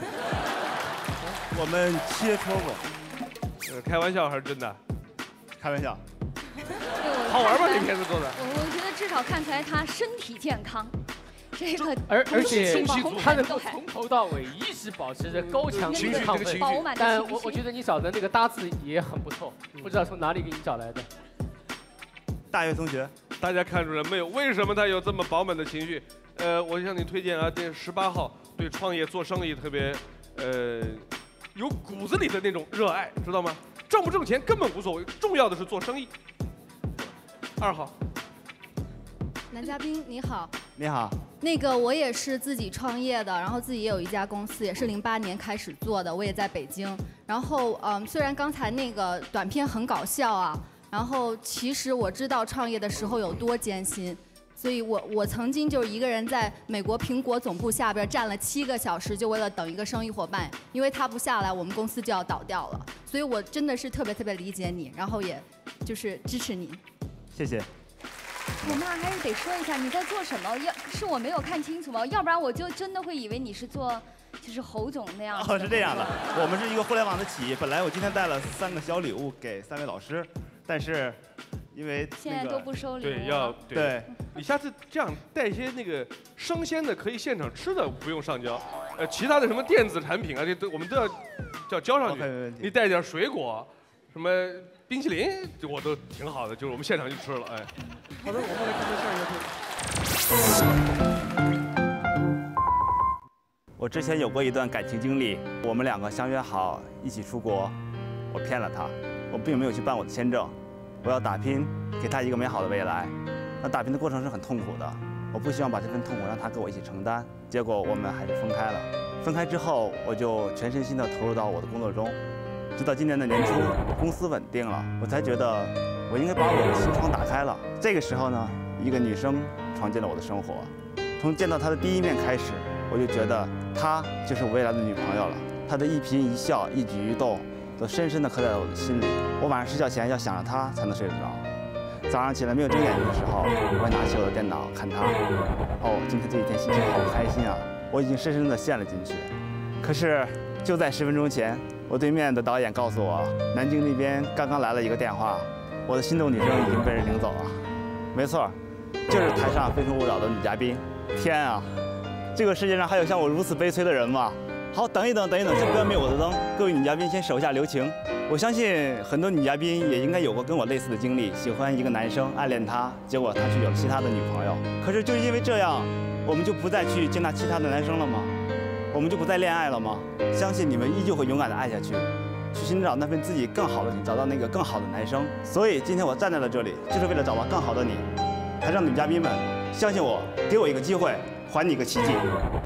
我们切磋过。 呃，开玩笑还是真的？ 开玩笑。 好玩吧？这片子做的。 我我觉得至少看起来他身体健康。这个而而且他能够对从头到尾一直保持着高强度的亢奋， 饱满的但情绪我我觉得你找的那个搭子也很不错，不知道从哪里给你找来的。 大学同学， 大家看出来没有？为什么他有这么饱满的情绪？呃，我向你推荐啊，这十八号对创业做生意特别，呃，有骨子里的那种热爱，知道吗？挣不挣钱根本无所谓，重要的是做生意。二号。 男嘉宾你好， 你好， 那个我也是自己创业的，然后自己也有一家公司，也是零八年开始做的，我也在北京。然后嗯，虽然刚才那个短片很搞笑啊，然后其实我知道创业的时候有多艰辛，所以我我曾经就是一个人在美国苹果总部下边站了七个小时，就为了等一个生意伙伴，因为他不下来，我们公司就要倒掉了。所以我真的是特别特别理解你，然后也就是支持你。 谢谢。 我们还是得说一下你在做什么，要是我没有看清楚吗？要不然我就真的会以为你是做，就是侯总那样。 哦，是这样的，我们是一个互联网的企业。本来我今天带了三个小礼物给三位老师，但是因为、那个、 现在都不收礼物。 对，要对对。你下次这样带一些那个生鲜的，可以现场吃的，不用上交。呃，其他的什么电子产品啊，这都我们都要叫交上去。你带点水果，什么冰淇淋，我都挺好的，就是我们现场就吃了，哎。好的，我们来看看下一个。 我之前有过一段感情经历，我们两个相约好一起出国，我我骗了她，我并没有去办我的签证，我要打拼，给她一个美好的未来。那打拼的过程是很痛苦的，我不希望把这份痛苦让她跟我一起承担。结果我们还是分开了。分开之后，我就全身心地投入到我的工作中，直到今年的年初，公司稳定了，我才觉得我应该把我的心窗打开了。这个时候呢，一个女生闯进了我的生活，从见到她的第一面开始，我就觉得她就是我未来的女朋友了。她的一颦一笑、一举一动，都深深地刻在了我的心里。我晚上睡觉前要想着她才能睡得着。早上起来没有睁眼睛的时候，我会拿起我的电脑看她。哦，今天这一天心情好开心啊！我已经深深地陷了进去。可是就在十分钟前，我对面的导演告诉我，南京那边刚刚来了一个电话，我的心动女生已经被人领走了。没错，就是台上《非诚勿扰》的女嘉宾。天啊，这个世界上还有像我如此悲催的人吗？好，等一等，等一等，先不要灭我的灯。各位女嘉宾，先手下留情。我相信很多女嘉宾也应该有过跟我类似的经历，喜欢一个男生，暗恋他，结果他却有了其他的女朋友。可是就是因为这样，我们就不再去接纳其他的男生了吗？我们就不再恋爱了吗？相信你们依旧会勇敢地爱下去，去寻找那份自己更好的你，找到那个更好的男生。所以今天我站在了这里，就是为了找到更好的你。台上的女嘉宾们，相信我，给我一个机会，还你一个奇迹。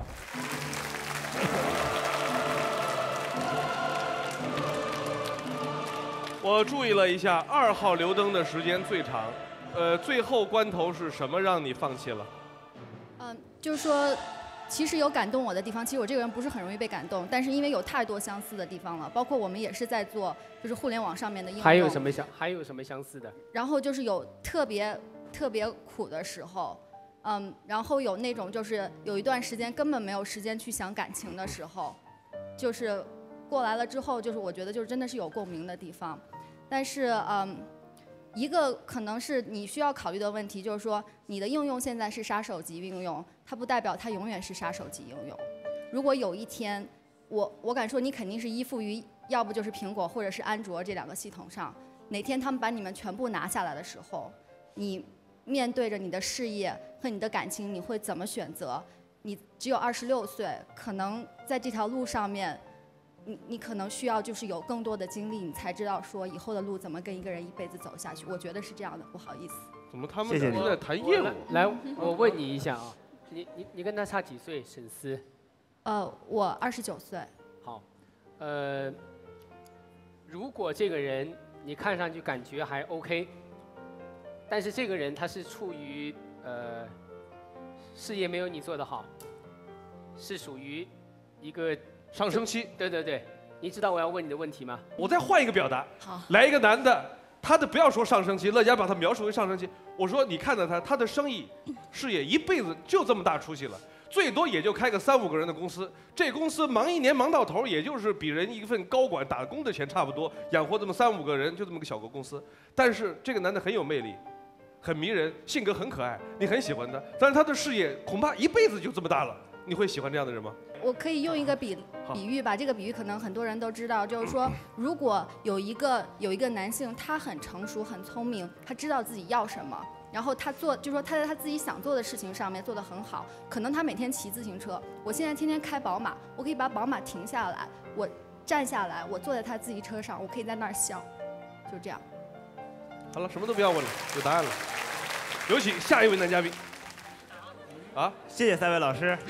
我注意了一下，二号留灯的时间最长，呃，最后关头是什么让你放弃了？ 嗯，就是说，其实有感动我的地方。其实我这个人不是很容易被感动，但是因为有太多相似的地方了，包括我们也是在做就是互联网上面的应用。 还有什么相还有什么相似的？ 然后就是有特别特别苦的时候，嗯，然后有那种就是有一段时间根本没有时间去想感情的时候，就是过来了之后，就是我觉得就是真的是有共鸣的地方。但是，嗯，一个可能是你需要考虑的问题，就是说你的应用现在是杀手级应用，它不代表它永远是杀手级应用。如果有一天，我我敢说你肯定是依附于要不就是苹果或者是安卓这两个系统上，哪天他们把你们全部拿下来的时候，你面对着你的事业和你的感情，你会怎么选择？你只有二十六岁，可能在这条路上面。你你可能需要就是有更多的经历，你才知道说以后的路怎么跟一个人一辈子走下去。我觉得是这样的，不好意思。 怎么他们俩都在谈业务？ 来，我问你一下啊，你你你跟他差几岁？沈思？ 呃，我二十九岁。 好，呃，如果这个人你看上去感觉还 OK， 但是这个人他是处于呃事业没有你做得好，是属于一个。 上升期， 对对对，你知道我要问你的问题吗？ 我再换一个表达， 好， 来一个男的，他的不要说上升期，乐嘉把他描述为上升期。我说你看到他，他的生意事业一辈子就这么大出息了，最多也就开个三五个人的公司，这公司忙一年忙到头，也就是比人一份高管打工的钱差不多，养活这么三五个人，就这么个小个公司。但是这个男的很有魅力，很迷人，性格很可爱，你很喜欢他，但是他的事业恐怕一辈子就这么大了。你会喜欢这样的人吗？ 我可以用一个比比喻吧，这个比喻可能很多人都知道，就是说，如果有一个有一个男性，他很成熟、很聪明，他知道自己要什么，然后他做，就是说他在他自己想做的事情上面做得很好。可能他每天骑自行车，我现在天天开宝马，我可以把宝马停下来，我站下来，我坐在他自行车上，我可以在那儿笑，就这样。 好了，什么都不要问了，有答案了。有请下一位男嘉宾。啊， 谢谢三位老师。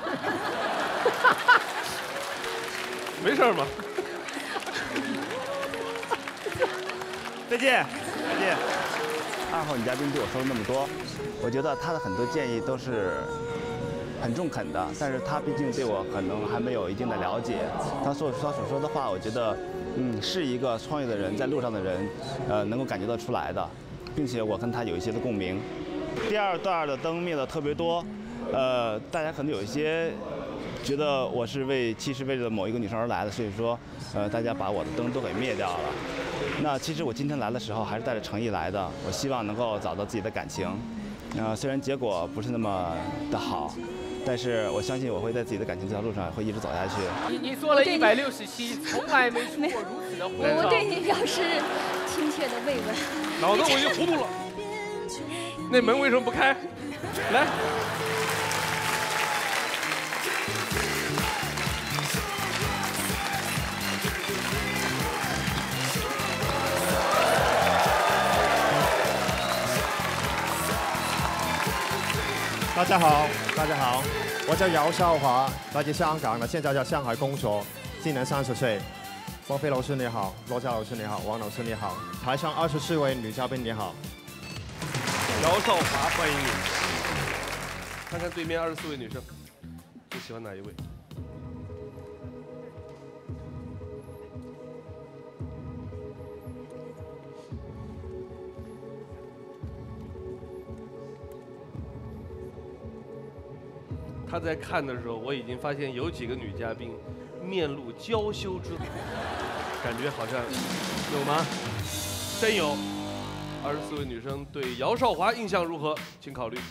没事吗？ 再见，再见。二号女嘉宾对我说了那么多，我觉得她的很多建议都是很中肯的，但是她毕竟对我可能还没有一定的了解。她所她所说的话，我觉得，嗯，是一个创业的人在路上的人，呃，能够感觉到出来的，并且我跟她有一些的共鸣。第二段的灯灭的特别多，呃，大家可能有一些觉得我是为其实为了某一个女生而来的，所以说，呃，大家把我的灯都给灭掉了。那其实我今天来的时候还是带着诚意来的，我希望能够找到自己的感情。呃，虽然结果不是那么的好，但是我相信我会在自己的感情这条路上会一直走下去。 你你做了一百六十期，从来没出过如此的火我我对你表示亲切的慰问。 脑子我已经糊涂了。那门为什么不开？来。 大家好，大家好，我叫姚少华，来自香港的，现在在上海工作，今年三十岁。王菲老师你好，罗佳老师你好，王老师你好，台上二十四位女嘉宾你好。 姚少华，欢迎你。看看对面二十四位女生，最喜欢哪一位？他在看的时候，我已经发现有几个女嘉宾面露娇羞之色，感觉好像有吗？真有。二十四位女生对姚少华印象如何？请考虑。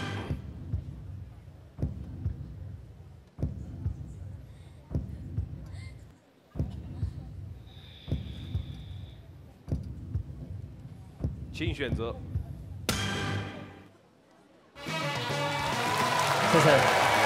请选择。 谢谢。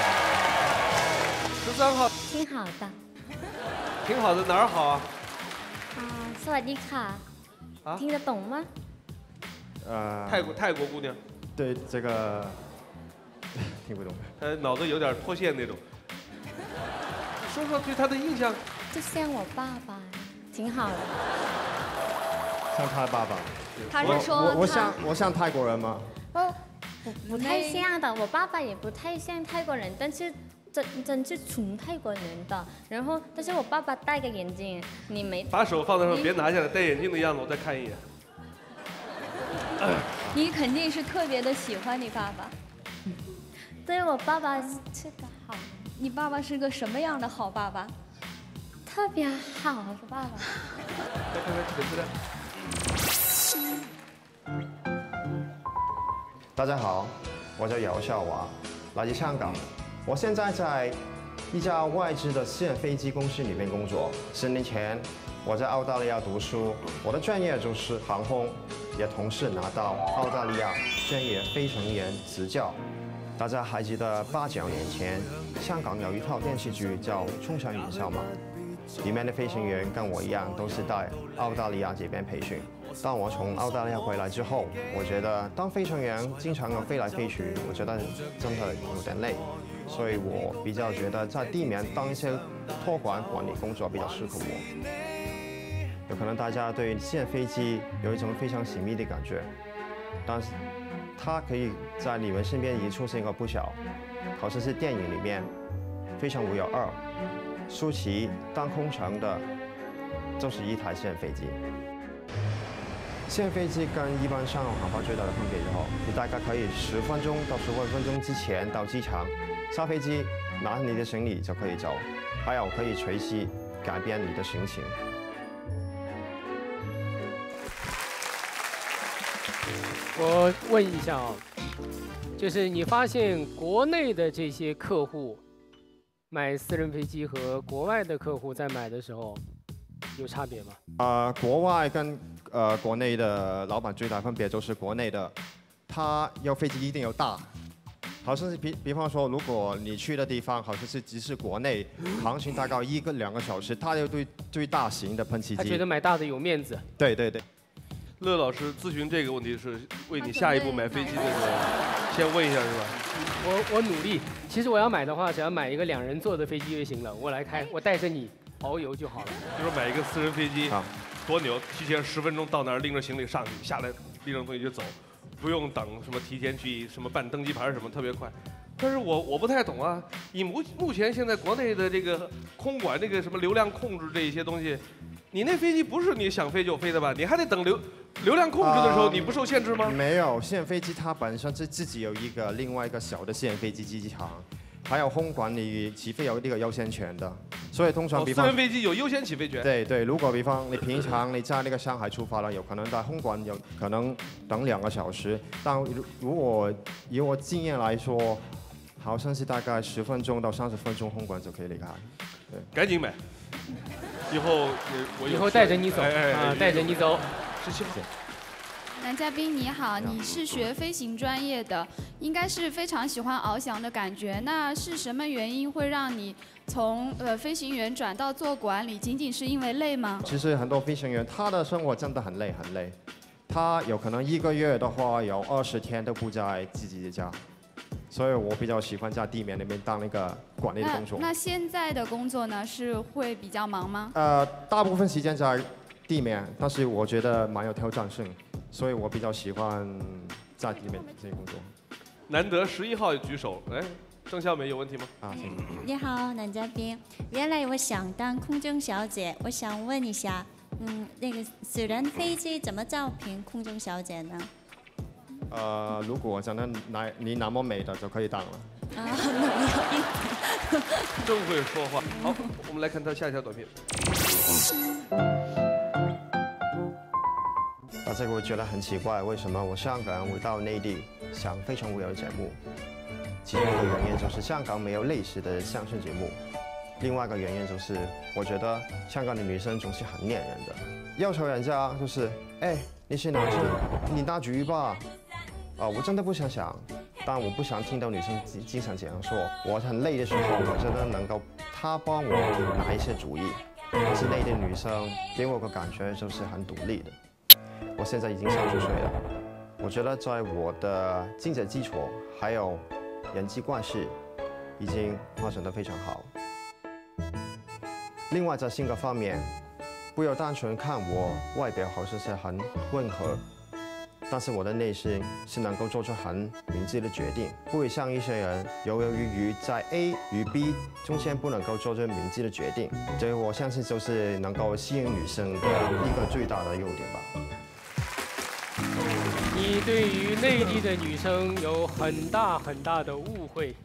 十三号。 挺好的。 挺好的，哪儿好啊？ 啊，สวัสดีค่ะ啊？ 听得懂吗？ 呃， 泰国泰国姑娘。 对这个听不懂。 她脑子有点脱线那种。说说对她的印象。 就像我爸爸，挺好的。 像他爸爸。 他是说我我我他像我像泰国人吗？ 不，不不太像的。我爸爸也不太像泰国人，但是真真是纯泰国人的。然后，但是我爸爸戴个眼镜，你没把手放在上，别拿下来，戴眼镜的样子，我再看一眼。 你肯定是特别的喜欢你爸爸。 对，我爸爸是个好。 你爸爸是个什么样的好爸爸？ 特别好的爸爸。 再看看这个资料。 大家好，我叫姚少华，来自香港。我现在在一家外资的私人飞机公司里面工作。十年前我在澳大利亚读书，我的专业就是航空，也同时拿到澳大利亚专业飞行员执照。大家还记得八九年前香港有一套电视剧叫《冲上云霄》吗？里面的飞行员跟我一样都是在澳大利亚这边培训。当我从澳大利亚回来之后，我觉得当飞行员经常要飞来飞去，我觉得真的有点累，所以我比较觉得在地面当一些托管管理工作比较适合我。有可能大家对私人飞机有一种非常神秘的感觉，但是它可以在你们身边也出现过不少，好像是电影里面《非诚勿扰二》，舒淇当空乘的就是一台私人飞机。私人飞机跟一般商务航班最大的分别以后，你大概可以十分钟到十五分钟之前到机场，下飞机拿你的行李就可以走，还有可以随时改变你的行程。 我问一下啊，就是你发现国内的这些客户买私人飞机和国外的客户在买的时候有差别吗？ 呃，国外跟呃国内的老板最大分别就是国内的，他要飞机一定要大，好像是比比方说，如果你去的地方好像是只是国内航行大概一个两个小时，他要对最大型的喷气机， 他觉得买大的有面子。 对对对。 乐老师咨询这个问题是为你下一步买飞机的时候先问一下是吧？ 我我努力，其实我要买的话，只要买一个两人座的飞机就行了，我来开，我带着你遨游就好了。 就说买一个私人飞机，多牛！提前十分钟到那儿，拎着行李上去，下来拎着东西就走，不用等什么提前去什么办登机牌什么，特别快。但是我我不太懂啊，以目目前现在国内的这个空管这个什么流量控制这一些东西，你那飞机不是你想飞就飞的吧？你还得等流流量控制的时候，你不受限制吗？ 没有，私人飞机它本身是自己有一个另外一个小的私人飞机机场，还有空管你起飞有这个优先权的，所以通常比方、 哦、私人飞机有优先起飞权。 对对，如果比方你平常你在那个上海出发了，有可能在空管有可能等两个小时，但如如果以我经验来说，好像是大概十分钟到三十分钟空管就可以离开。对， 赶紧买，以后我以后带着你走， 哎哎啊，带着你走。 是谢谢。 男嘉宾你好，你是学飞行专业的，应该是非常喜欢翱翔的感觉。那是什么原因会让你从呃飞行员转到做管理？仅仅是因为累吗？ 其实很多飞行员他的生活真的很累很累，他有可能一个月的话有二十天都不在自己的家， 所以我比较喜欢在地面那边当那个管理的工作。 那那现在的工作呢，是会比较忙吗？ 呃，大部分时间在地面，但是我觉得蛮有挑战性，所以我比较喜欢在地面这些工作。 难得十一号举手，哎，郑孝美有问题吗？ 啊，行。 你好，男嘉宾。原来我想当空中小姐，我想问一下，嗯，那个私人飞机怎么招聘空中小姐呢？ 呃，如果真的那你那么美的就可以当了。 啊，那有一真会说话。好，我们来看他下一条短片。 大家会觉得很奇怪，为什么我香港人会到内地上非常无聊的节目？其中一个原因就是香港没有类似的相声节目，另外一个原因就是我觉得香港的女生总是很黏人的，要求人家就是，哎，你是男生，你打局吧。啊，我真的不想想，但我不想听到女生经常这样说。我很累的时候，我真的能够她帮我拿一些主意。但是内地女生给我个感觉就是很独立的。我现在已经三十岁了，我觉得在我的经济基础还有人际关系已经发展得非常好。另外在性格方面，不要单纯看我外表好像是很温和。但是我的内心是能够做出很明智的决定，不会像一些人犹犹豫豫在 A 与 B 中间不能够做出明智的决定。这我相信就是能够吸引女生的一个最大的优点吧。 你对于内地的女生有很大很大的误会，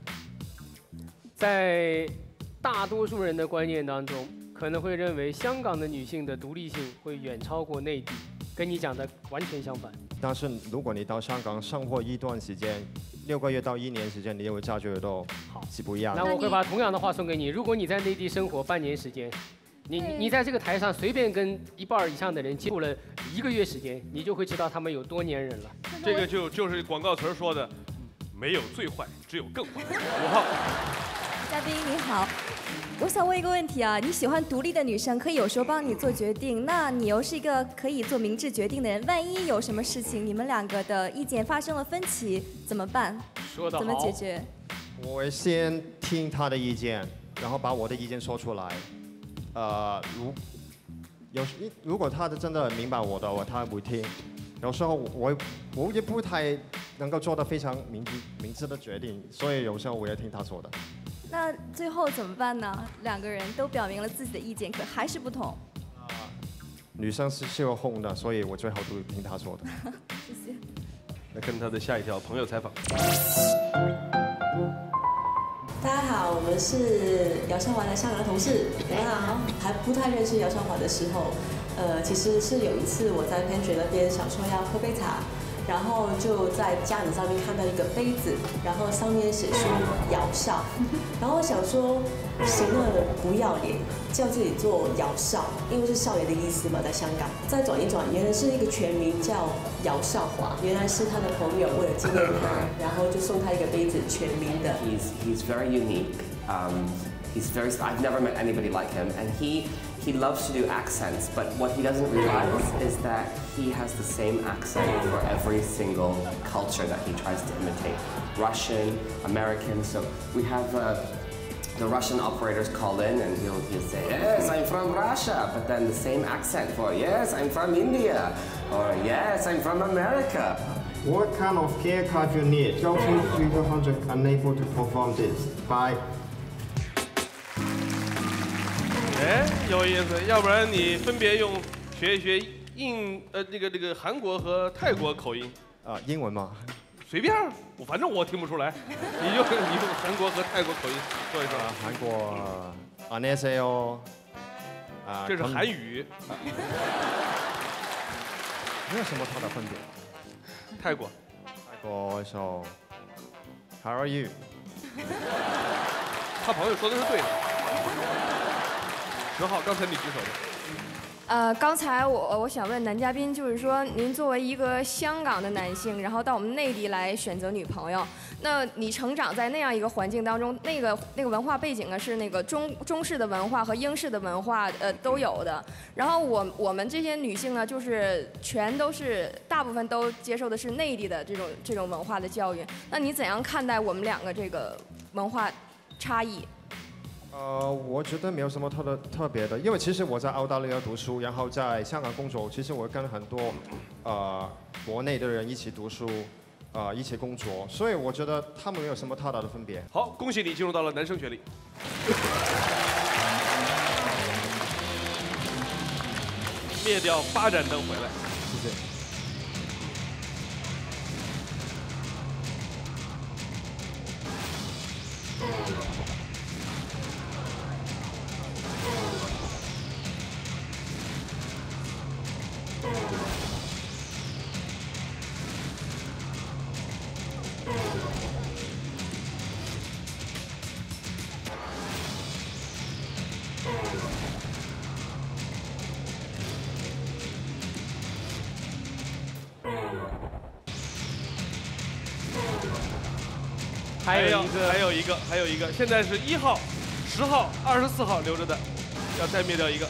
在大多数人的观念当中，可能会认为香港的女性的独立性会远超过内地，跟你讲的完全相反。 但是如果你到香港生活一段时间，六个月到一年时间，你就会察觉到是不一样的。 那我会把同样的话送给你。如果你在内地生活半年时间，你你在这个台上随便跟一半以上的人接触了一个月时间，你就会知道他们有多粘人了。 这个就就是广告词说的，没有最坏，只有更坏。五号， 嘉宾你好。我想问一个问题啊，你喜欢独立的女生，可以有时候帮你做决定，那你又是一个可以做明智决定的人，万一有什么事情，你们两个的意见发生了分歧，怎么办？ 说得好。 怎么解决？ 我会先听他的意见，然后把我的意见说出来。呃，如有如果他的真的明白我的，我他会听。有时候我我也不太能够做得非常明智明智的决定，所以有时候我也听他说的。 那最后怎么办呢？两个人都表明了自己的意见，可还是不同。 呃、女生是适合哄的，所以我最好都听她说的。 谢谢。 来看他的下一条朋友采访。 大家好，我们是姚少华的香港同事。你好，还不太认识姚少华的时候，呃，其实是有一次我在 pantry 那边想说要喝杯茶。然后就在架子上面看到一个杯子，然后上面写出姚少，然后我想说，谁的不要脸叫自己做姚少，因为是少爷的意思嘛，在香港。再转一转，原来是一个全名叫姚少华，原来是他的朋友为了纪念他，然后就送他一个杯子，全名的。 He's he's very unique. Um, he's very. I've never met anybody like him, and he. He loves to do accents, but what he doesn't realize is that he has the same accent for every single culture that he tries to imitate. Russian, American, so we have uh, the Russian operators call in and he'll, he'll say, yes, I'm from Russia, but then the same accent for, yes, I'm from India, or yes, I'm from America. What kind of care card you need? Go to three hundred unable to perform this. Bye. 哎，有意思，要不然你分别用学一学印呃那个那个韩国和泰国口音啊，英文吗？ 随便，我反正我听不出来，你就你用韩国和泰国口音说一说。 啊，韩国안녕하세요啊， 这是韩语。 没有什么太大分别。 泰国， 泰国说 How are you？ 他朋友说的是对的。十号，刚才你举手的。 呃，刚才我我想问男嘉宾，就是说您作为一个香港的男性，然后到我们内地来选择女朋友，那你成长在那样一个环境当中，那个那个文化背景呢是那个中中式的文化和英式的文化呃都有的，然后我我们这些女性呢，就是全都是大部分都接受的是内地的这种这种文化的教育，那你怎样看待我们两个这个文化差异？ 呃，我觉得没有什么特的特别的，因为其实我在澳大利亚读书，然后在香港工作，其实我跟很多呃国内的人一起读书，呃一起工作，所以我觉得他们没有什么太大的分别。 好，恭喜你进入到了男生权利。灭掉发展灯回来， 谢谢。 还有一个，还有一个，还有一个，现在是一号、十号、二十四号留着的，要再灭掉一个。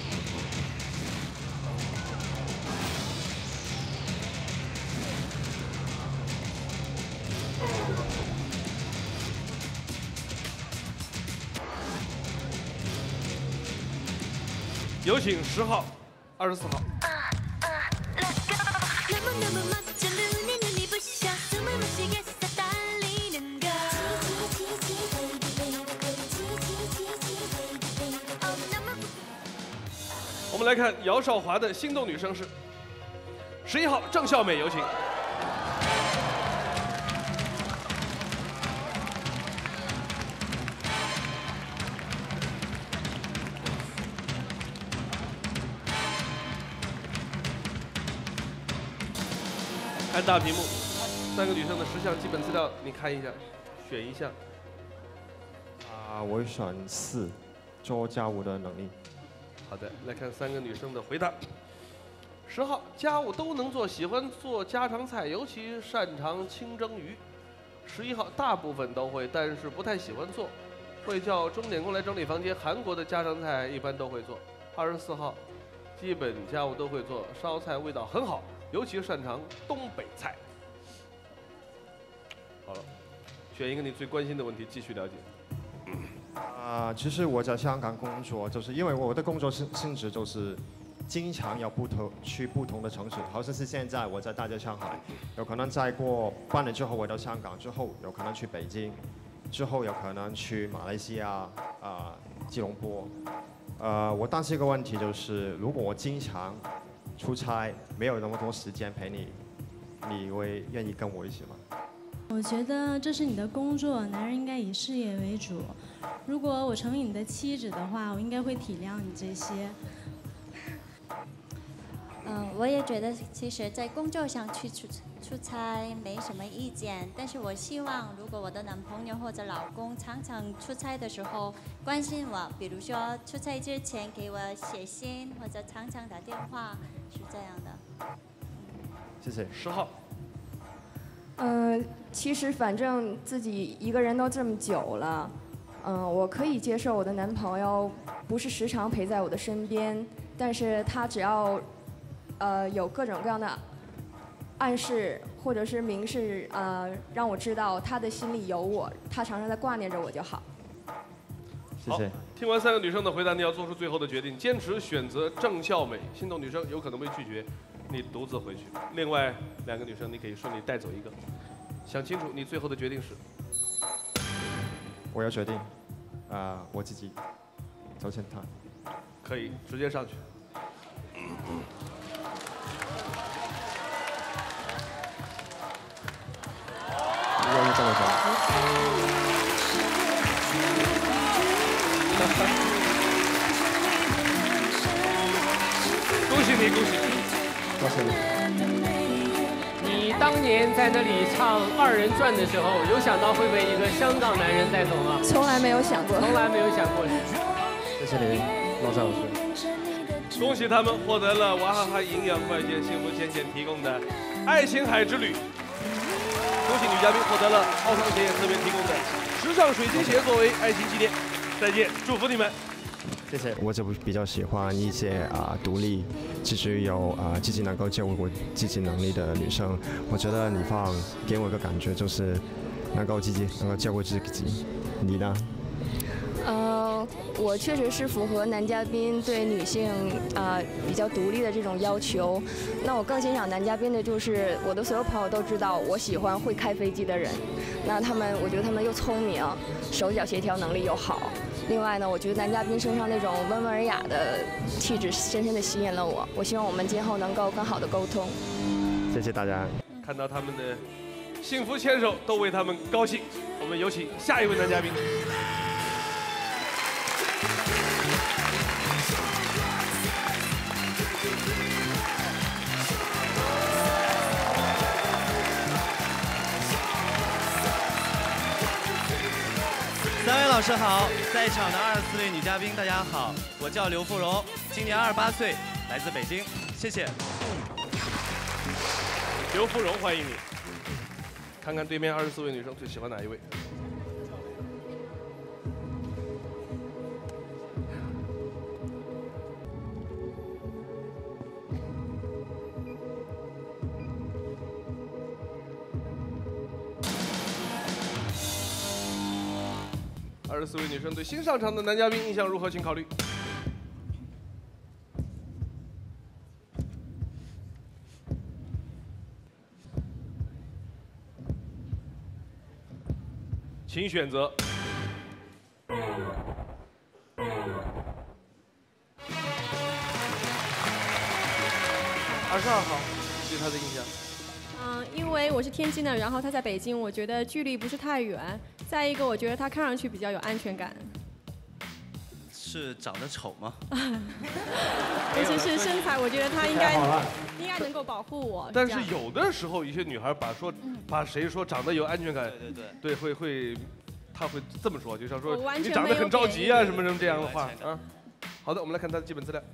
有请十号、二十四号。 我们来看姚少华的心动女生是十一号郑孝美，有请。看大屏幕，三个女生的十项基本资料，你看一下，选一项。 啊，我选四，做家务的能力。 好的，来看三个女生的回答。十号，家务都能做，喜欢做家常菜，尤其擅长清蒸鱼。十一号，大部分都会，但是不太喜欢做，会叫钟点工来整理房间。韩国的家常菜一般都会做。二十四号，基本家务都会做，烧菜味道很好，尤其擅长东北菜。好了，选一个你最关心的问题，继续了解。 啊、呃，其实我在香港工作，就是因为我的工作性性质就是经常要不同去不同的城市，好像是现在我在大街上海，有可能再过半年之后回到香港，之后有可能去北京，之后有可能去马来西亚啊、呃、吉隆坡。呃，我担心一个问题就是，如果我经常出差，没有那么多时间陪你，你会愿意跟我一起吗？ 我觉得这是你的工作，男人应该以事业为主。如果我成为你的妻子的话，我应该会体谅你这些。 嗯，我也觉得，其实，在工作上去出出差没什么意见，但是我希望，如果我的男朋友或者老公常常出差的时候关心我，比如说出差之前给我写信，或者常常打电话，是这样的。 谢谢。 十号。 嗯、呃，其实反正自己一个人都这么久了，嗯、呃，我可以接受我的男朋友不是时常陪在我的身边，但是他只要，呃，有各种各样的暗示或者是明示，呃，让我知道他的心里有我，他常常在挂念着我就好。 谢谢。 听完三个女生的回答，你要做出最后的决定，坚持选择郑孝美。心动女生有可能被拒绝。 你独自回去，另外两个女生你可以顺利带走一个。想清楚，你最后的决定是？ 我要决定，啊、呃，我自己走前台。 可以直接上去。 你愿意跟我走？ 恭喜你，恭喜你！ 恭喜你当年在那里唱二人转的时候，有想到会被一个香港男人带走吗？ 从来没有想过， 从来没有想过。 谢谢你，罗老师。 恭喜他们获得了娃哈哈营养快线幸福浅浅提供的爱琴海之旅。恭喜女嘉宾获得了奥康鞋业特别提供的时尚水晶鞋作为爱情纪念。再见，祝福你们。 谢谢。我就比较喜欢一些啊、呃、独立、自己有啊、呃、自己能够照顾自己能力的女生。我觉得你放给我一个感觉就是能够自己能够照顾自己。你呢？ 呃，我确实是符合男嘉宾对女性啊、呃、比较独立的这种要求。那我更欣赏男嘉宾的就是我的所有朋友都知道我喜欢会开飞机的人。那他们，我觉得他们又聪明，手脚协调能力又好。另外呢，我觉得男嘉宾身上那种温文尔雅的气质深深的吸引了我。我希望我们今后能够更好的沟通。 谢谢大家。 看到他们的幸福牵手，都为他们高兴。我们有请下一位男嘉宾。 三位老师好，在场的二十四位女嘉宾大家好，我叫刘富荣，今年二十八岁，来自北京，谢谢。 刘富荣，欢迎你。看看对面二十四位女生最喜欢哪一位？二十四位女生对新上场的男嘉宾印象如何？请考虑。请选择。二十二号，对他的印象。 嗯，因为我是天津的，然后他在北京，我觉得距离不是太远。再一个，我觉得他看上去比较有安全感。 是长得丑吗？ 尤其是身材，我觉得他应该应该能够保护我。 但是有的时候，一些女孩把说把谁说长得有安全感， 对对对， 对会会，她会这么说，就像说我完全你长得很着急啊， 没有什么什么这样的话啊。好的，我们来看她的基本资料。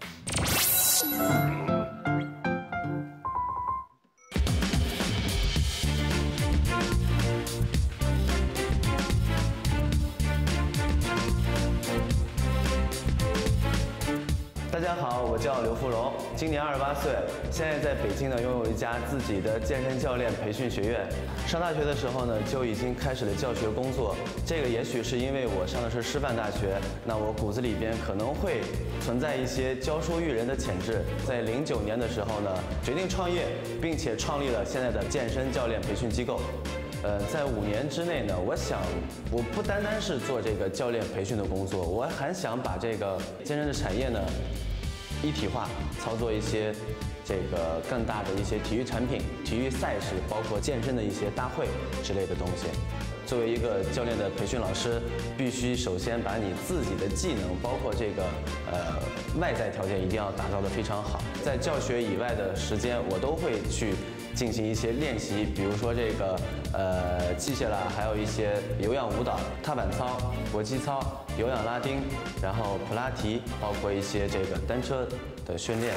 大家好，我叫刘富荣，今年二十八岁，现在在北京呢拥有一家自己的健身教练培训学院。上大学的时候呢就已经开始了教学工作，这个也许是因为我上的是师范大学，那我骨子里边可能会存在一些教书育人的潜质。在零九年的时候呢决定创业，并且创立了现在的健身教练培训机构。呃，在五年之内呢，我想我不单单是做这个教练培训的工作，我还想把这个健身的产业呢一体化，操作一些这个更大的一些体育产品、体育赛事，包括健身的一些大会之类的东西。作为一个教练的培训老师，必须首先把你自己的技能，包括这个呃外在条件一定要打造得非常好。在教学以外的时间，我都会去进行一些练习，比如说这个呃器械啦，还有一些有氧舞蹈、踏板操、搏击操、有氧拉丁，然后普拉提，包括一些这个单车的训练。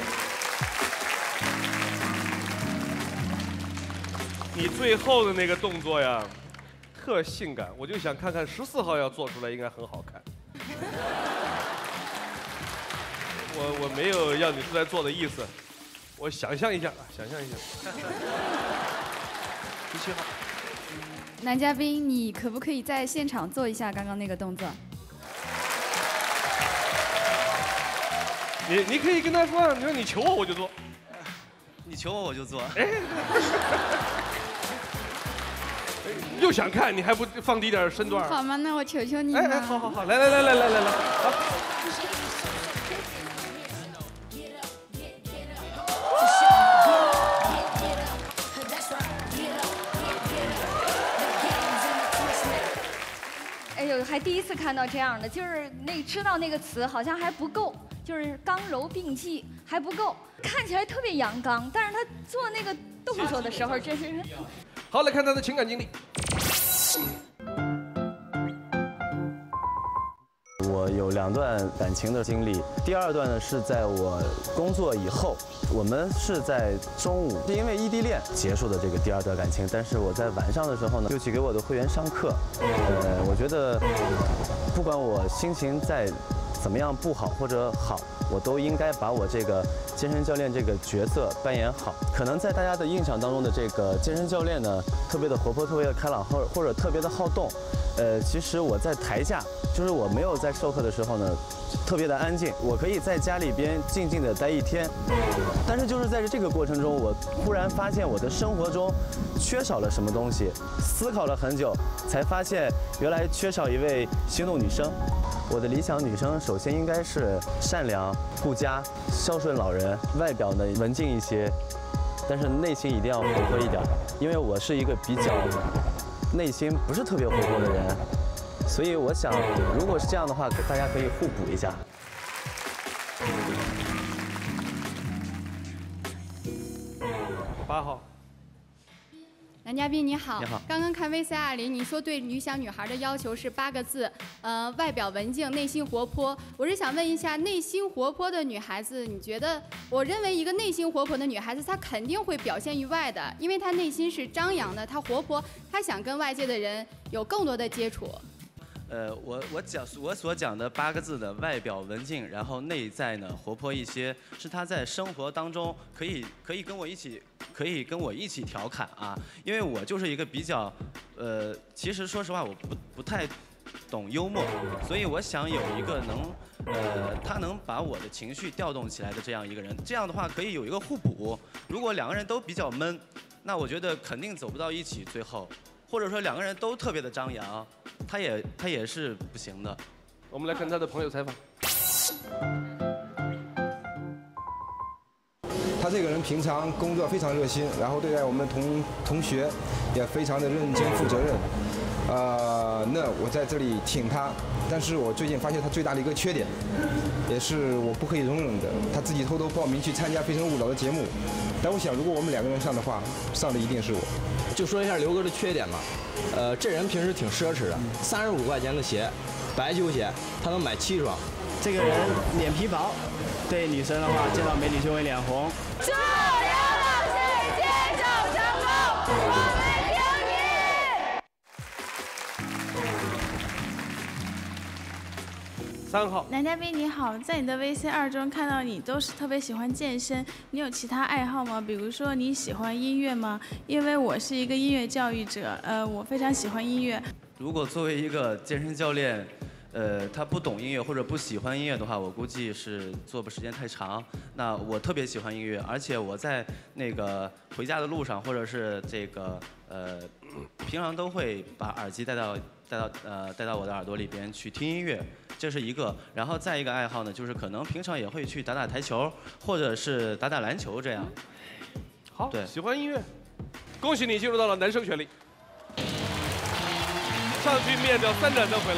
你最后的那个动作呀，特性感，我就想看看十四号要做出来应该很好看。我我没有要你出来做的意思，我想象一下，想象一下。十七号， 男嘉宾，你可不可以在现场做一下刚刚那个动作？ 你你可以跟他说，你说你求我我就做， 你求我我就做。 哎，又想看，你还不放低点身段？ 好吗？那我求求你。 哎哎，好好好，来来来来来来来，好。 哎呦，还第一次看到这样的，就是那知道那个词好像还不够，就是刚柔并济还不够，看起来特别阳刚，但是他做那个动作的时候真是。 好，来看他的情感经历。 我有两两段感情的经历。第二段呢是在我工作以后，我们是在中午是因为异地恋结束的这个第二段感情，但是我在晚上的时候呢，就去给我的会员上课。呃，我觉得不管我心情再怎么样不好或者好，我都应该把我这个健身教练这个角色扮演好。可能在大家的印象当中的这个健身教练呢，特别的活泼，特别的开朗，或或者特别的好动。呃，其实我在台下，就是我没有在授课的时候呢，特别的安静，我可以在家里边静静的待一天。但是就是在这个过程中，我忽然发现我的生活中缺少了什么东西，思考了很久，才发现原来缺少一位心动女生。我的理想女生首先应该是善良、顾家、孝顺老人，外表呢文静一些，但是内心一定要活泼一点，因为我是一个比较内心不是特别活泼的人，所以我想，如果是这样的话，大家可以互补一下。 八号。 男嘉宾你好， 你好。 刚刚看 V C R 里你说对理想女孩的要求是八个字，呃，外表文静，内心活泼。我是想问一下，内心活泼的女孩子，你觉得？我认为一个内心活泼的女孩子，她肯定会表现于外的，因为她内心是张扬的，她活泼，她想跟外界的人有更多的接触。 呃，我我讲我所讲的八个字的外表文静，然后内在呢活泼一些，是他在生活当中可以可以跟我一起可以跟我一起调侃啊，因为我就是一个比较，呃，其实说实话我不不太懂幽默，所以我想有一个能呃他能把我的情绪调动起来的这样一个人，这样的话可以有一个互补。如果两个人都比较闷，那我觉得肯定走不到一起，最后。或者说两个人都特别的张扬，他也他也是不行的。 我们来看他的朋友采访。 他这个人平常工作非常热心，然后对待我们同同学也非常的认真负责任。呃，那我在这里挺他，但是我最近发现他最大的一个缺点，也是我不可以容忍的，他自己偷偷报名去参加《非诚勿扰》的节目。但我想，如果我们两个人上的话，上的一定是我。 就说一下刘哥的缺点吧，呃，这人平时挺奢侈的，三十五块钱的鞋，白球鞋，他能买七双。 这个人脸皮薄，对女生的话，见到美女就会脸红。 祝刘老师接手成功，我们听你。三号。 男嘉宾你好，在你的 V C R 中看到你都是特别喜欢健身，你有其他爱好吗？比如说你喜欢音乐吗？因为我是一个音乐教育者，呃，我非常喜欢音乐。 如果作为一个健身教练，呃，他不懂音乐或者不喜欢音乐的话，我估计是做不时间太长。那我特别喜欢音乐，而且我在那个回家的路上，或者是这个呃，平常都会把耳机带到带到呃带到我的耳朵里边去听音乐，这是一个。然后再一个爱好呢，就是可能平常也会去打打台球，或者是打打篮球这样。 好， 对， 喜欢音乐，恭喜你进入到了男生权利。上去灭掉三盏灯回来。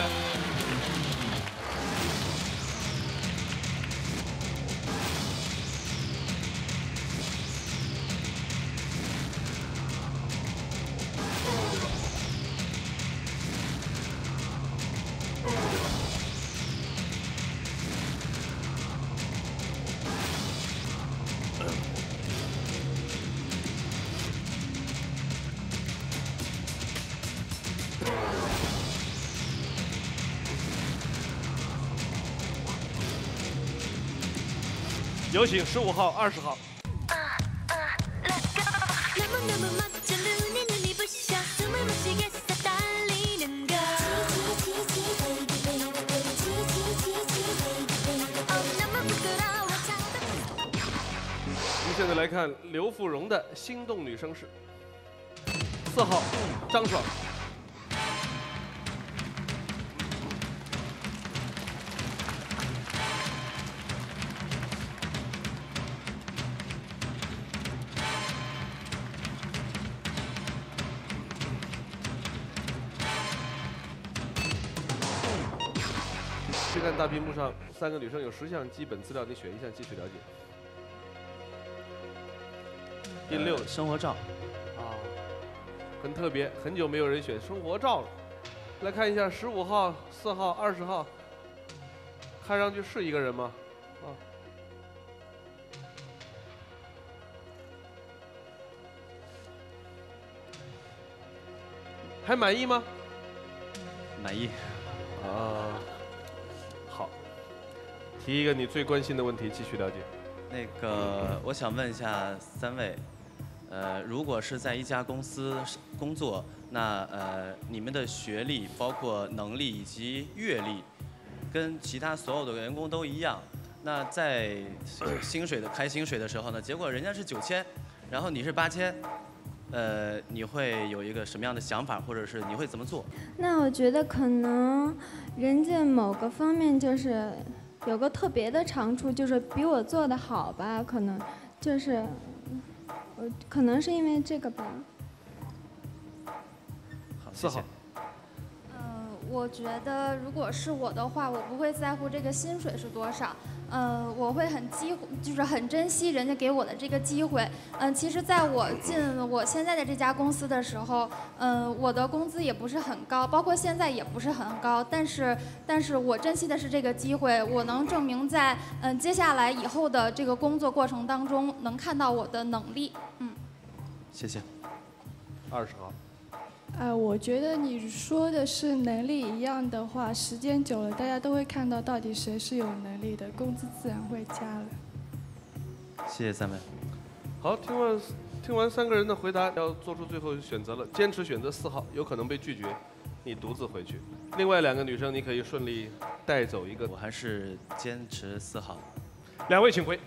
有请十五号、二十号。我们现在来看刘富荣的心动女生是四号张爽。去看大屏幕上三个女生有十项基本资料，你选一项继续了解。第六、 呃、生活照， 啊，很特别，很久没有人选生活照了。来看一下十五号、四号、二十号， 看上去是一个人吗？啊，还满意吗？ 满意。 啊，好。提一个你最关心的问题，继续了解。 那个，我想问一下三位，呃，如果是在一家公司工作，那呃，你们的学历、包括能力以及阅历，跟其他所有的员工都一样。那在薪水的开薪水的时候呢，结果人家是九千，然后你是八千，呃，你会有一个什么样的想法，或者是你会怎么做？ 那我觉得可能人家某个方面就是有个特别的长处，就是比我做的好吧，可能就是我可能是因为这个吧。 好， 四号。 呃，我觉得如果是我的话，我不会在乎这个薪水是多少。呃，我会很机，就是很珍惜人家给我的这个机会。嗯、呃，其实在我进我现在的这家公司的时候，嗯、呃，我的工资也不是很高，包括现在也不是很高。但是，但是我珍惜的是这个机会，我能证明在嗯、呃、接下来以后的这个工作过程当中，能看到我的能力。嗯， 谢谢。 二十号。 呃，我觉得你说的是能力一样的话，时间久了，大家都会看到到底谁是有能力的，工资自然会加了。 谢谢三位。 好，听完听完三个人的回答，要做出最后选择了，坚持选择四号，有可能被拒绝，你独自回去。另外两个女生，你可以顺利带走一个。 我还是坚持四号。 两位请回。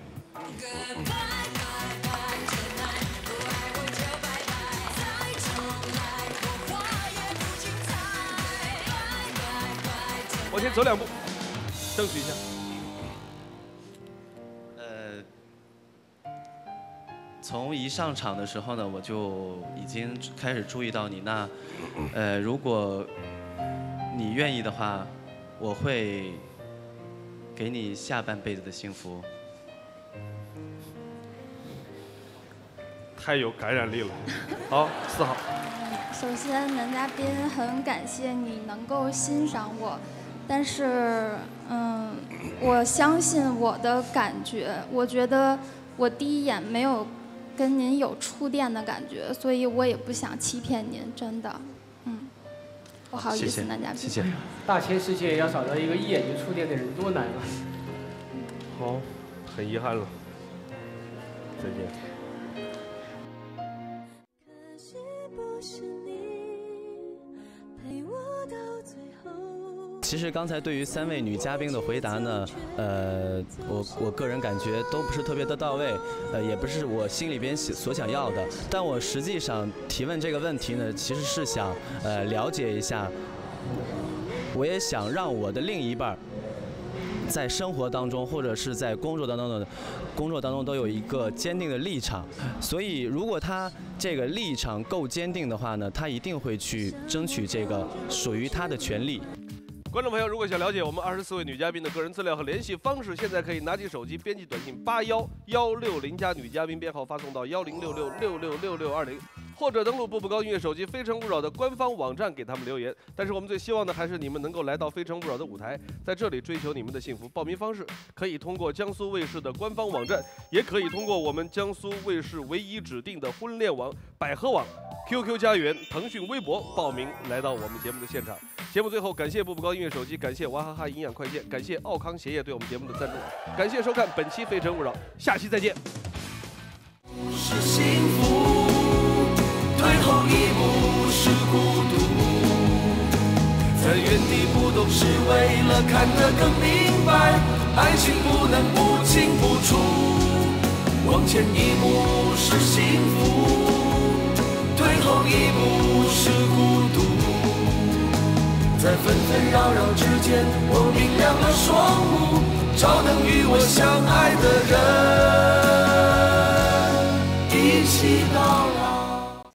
往前走两步，争取一下。 呃，从一上场的时候呢，我就已经开始注意到你。那，呃，如果你愿意的话，我会给你下半辈子的幸福。 太有感染力了。好，四号。 首先，男嘉宾很感谢你能够欣赏我。但是，嗯，我相信我的感觉，我觉得我第一眼没有跟您有触电的感觉，所以我也不想欺骗您，真的，嗯，不好意思，男嘉宾。 谢谢。 大千世界要找到一个一眼就触电的人多难啊！ 好，很遗憾了，再见。 其实刚才对于三位女嘉宾的回答呢，呃，我我个人感觉都不是特别的到位，呃，也不是我心里边所想要的。但我实际上提问这个问题呢，其实是想呃了解一下，我也想让我的另一半在生活当中或者是在工作当中的工作当中都有一个坚定的立场。所以如果他这个立场够坚定的话呢，他一定会去争取这个属于他的权利。 观众朋友，如果想了解我们二十四位女嘉宾的个人资料和联系方式，现在可以拿起手机编辑短信八幺幺六零加女嘉宾编号发送到幺零六六六六六六二零，或者登录步步高音乐手机《非诚勿扰》的官方网站给他们留言。但是我们最希望的还是你们能够来到《非诚勿扰》的舞台，在这里追求你们的幸福。报名方式可以通过江苏卫视的官方网站，也可以通过我们江苏卫视唯一指定的婚恋网、百合网、Q Q 家园、腾讯微博报名来到我们节目的现场。节目最后，感谢步步高音乐手机，感谢娃哈哈营养快线，感谢奥康鞋业对我们节目的赞助，感谢收看本期《非诚勿扰》，下期再见。 是幸福，退后一步是孤独，在原地不动是为了看得更明白，爱情不能不清不楚，往前一步是幸福，退后一步是孤独。在纷纷扰扰之间，我明亮了双目，照能与我相爱的人。